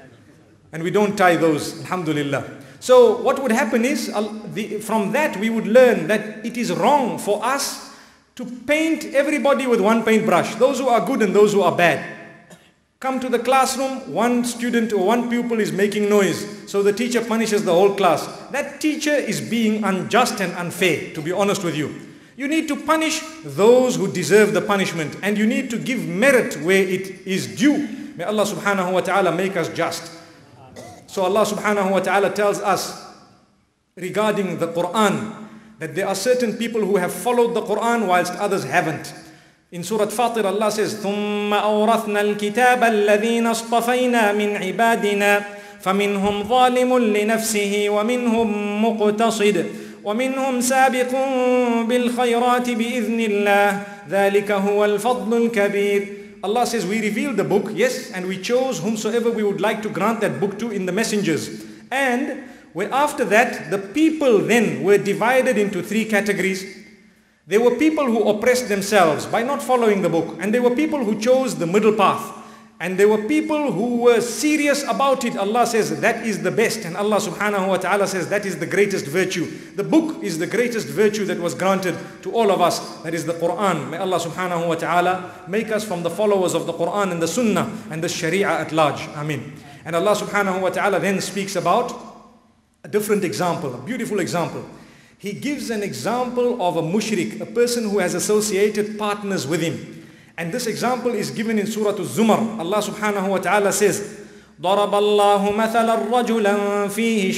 And we don't tie those, alhamdulillah. So what would happen is, from that we would learn that it is wrong for us to paint everybody with one paintbrush. Those who are good and those who are bad. Come to the classroom, one student or one pupil is making noise. So the teacher punishes the whole class. That teacher is being unjust and unfair, to be honest with you. You need to punish those who deserve the punishment. And you need to give merit where it is due. May Allah subhanahu wa ta'ala make us just. So Allah subhanahu wa ta'ala tells us regarding the Quran that there are certain people who have followed the Quran whilst others haven't. In Surah Fatir, Allah says, ثُمَّ أَوْرَثْنَا الْكِتَابَ الَّذِينَ اصْطَفَيْنَا مِنْ عِبَادِنَا فَمِنْهُمْ ظَالِمٌ لِنَفْسِهِ وَمِنْهُمْ مُقْتَصِدٌ وَمِنْهُمْ سَابِقٌ بِالْخَيْرَاتِ بِإِذْنِ اللَّهِ ذَلِكَ هُوَ الْفَضْلُ الْكَبِيرُ. Allah says, we revealed the book, yes, and we chose whomsoever we would like to grant that book to in the messengers. And after that, the people then were divided into three categories. There were people who oppressed themselves by not following the book. And there were people who chose the middle path. And there were people who were serious about it. Allah says that is the best. And Allah subhanahu wa ta'ala says that is the greatest virtue. The book is the greatest virtue that was granted to all of us. That is the Quran. May Allah subhanahu wa ta'ala make us from the followers of the Quran and the Sunnah and the Sharia at large. Ameen. And Allah subhanahu wa ta'ala then speaks about a different example, a beautiful example. He gives an example of a mushrik, a person who has associated partners with him. And this example is given in Surah Al-Zumar. Allah subhanahu wa ta'ala says, ضرب الله مثلا رجلا فيه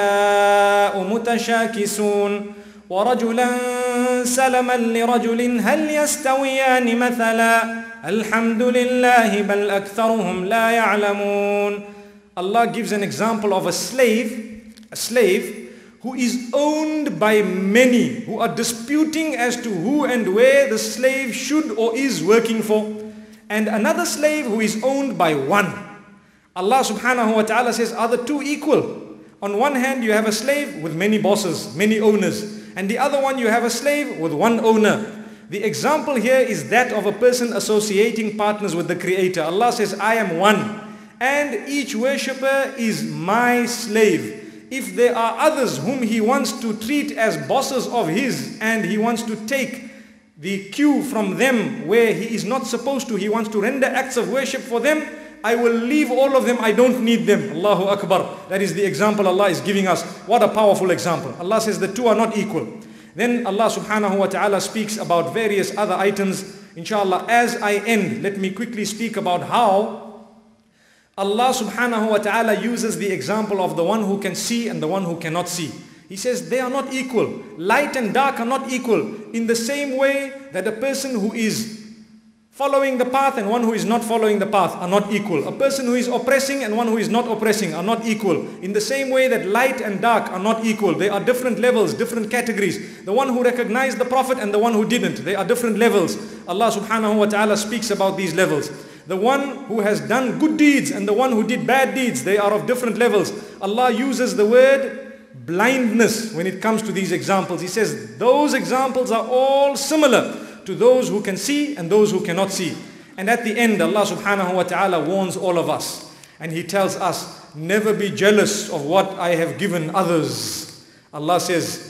شركاء متشاكسون ورجلا سلما لرجل هل يستويان مثلا الحمد لله بل أكثرهم لا يعلمون. Allah gives an example of a slave who is owned by many, who are disputing as to who and where the slave should or is working for, and another slave who is owned by one. Allah subhanahu wa ta'ala says, are the two equal? On one hand you have a slave with many bosses, many owners, and the other one you have a slave with one owner. The example here is that of a person associating partners with the Creator. Allah says, I am one, and each worshipper is my slave. If there are others whom he wants to treat as bosses of his and he wants to take the cue from them where he is not supposed to, he wants to render acts of worship for them, I will leave all of them, I don't need them. Allahu Akbar. That is the example Allah is giving us. What a powerful example. Allah says the two are not equal. Then Allah subhanahu wa ta'ala speaks about various other items. Inshallah, as I end, let me quickly speak about how Allah subhanahu wa ta'ala uses the example of the one who can see and the one who cannot see. He says they are not equal. Light and dark are not equal. In the same way that a person who is following the path and one who is not following the path are not equal. A person who is oppressing and one who is not oppressing are not equal. In the same way that light and dark are not equal. They are different levels, different categories. The one who recognized the Prophet and the one who didn't. They are different levels. Allah subhanahu wa ta'ala speaks about these levels. The one who has done good deeds and the one who did bad deeds, they are of different levels. Allah uses the word blindness when it comes to these examples. He says those examples are all similar to those who can see and those who cannot see. And at the end, Allah subhanahu wa ta'ala warns all of us. And He tells us, never be jealous of what I have given others. Allah says,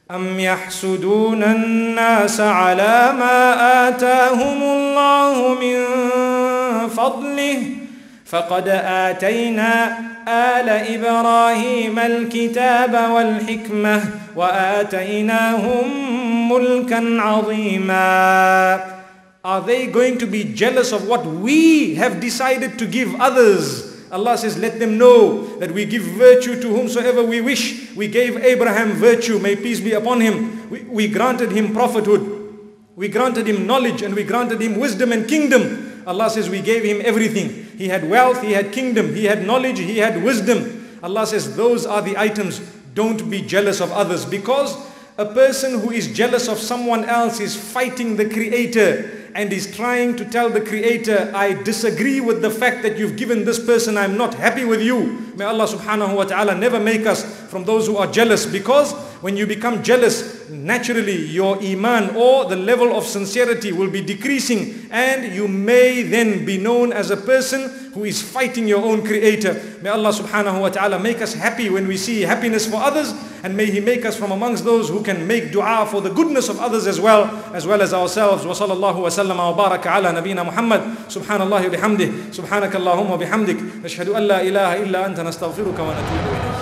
أم يحسدون الناس على ما آتاهم الله من فضله فقد آتينا آل إبراهيم الكتاب والحكمة وآتيناهم ملكا عظيما. Are they going to be jealous of what we have decided to give others? Allah says, let them know that we give virtue to whomsoever we wish. We gave Abraham virtue, may peace be upon him. We granted him prophethood. We granted him knowledge and we granted him wisdom and kingdom. Allah says we gave him everything. He had wealth, he had kingdom, he had knowledge, he had wisdom. Allah says those are the items. Don't be jealous of others, because a person who is jealous of someone else is fighting the Creator and is trying to tell the Creator, I disagree with the fact that you've given this person, I'm not happy with you. May Allah subhanahu wa ta'ala never make us from those who are jealous, because when you become jealous, naturally your iman or the level of sincerity will be decreasing, and you may then be known as a person who is fighting your own Creator. May Allah subhanahu wa ta'ala make us happy when we see happiness for others, and may He make us from amongst those who can make dua for the goodness of others as well as ourselves. Wa sallallahu wa sallam wa baraka ala nabina Muhammad. Subhanallah wa bihamdih. Subhanakallahumma wa bihamdik. Nashhadu an la ilaha illa anta nastaghfiruka wa natubu ilayk.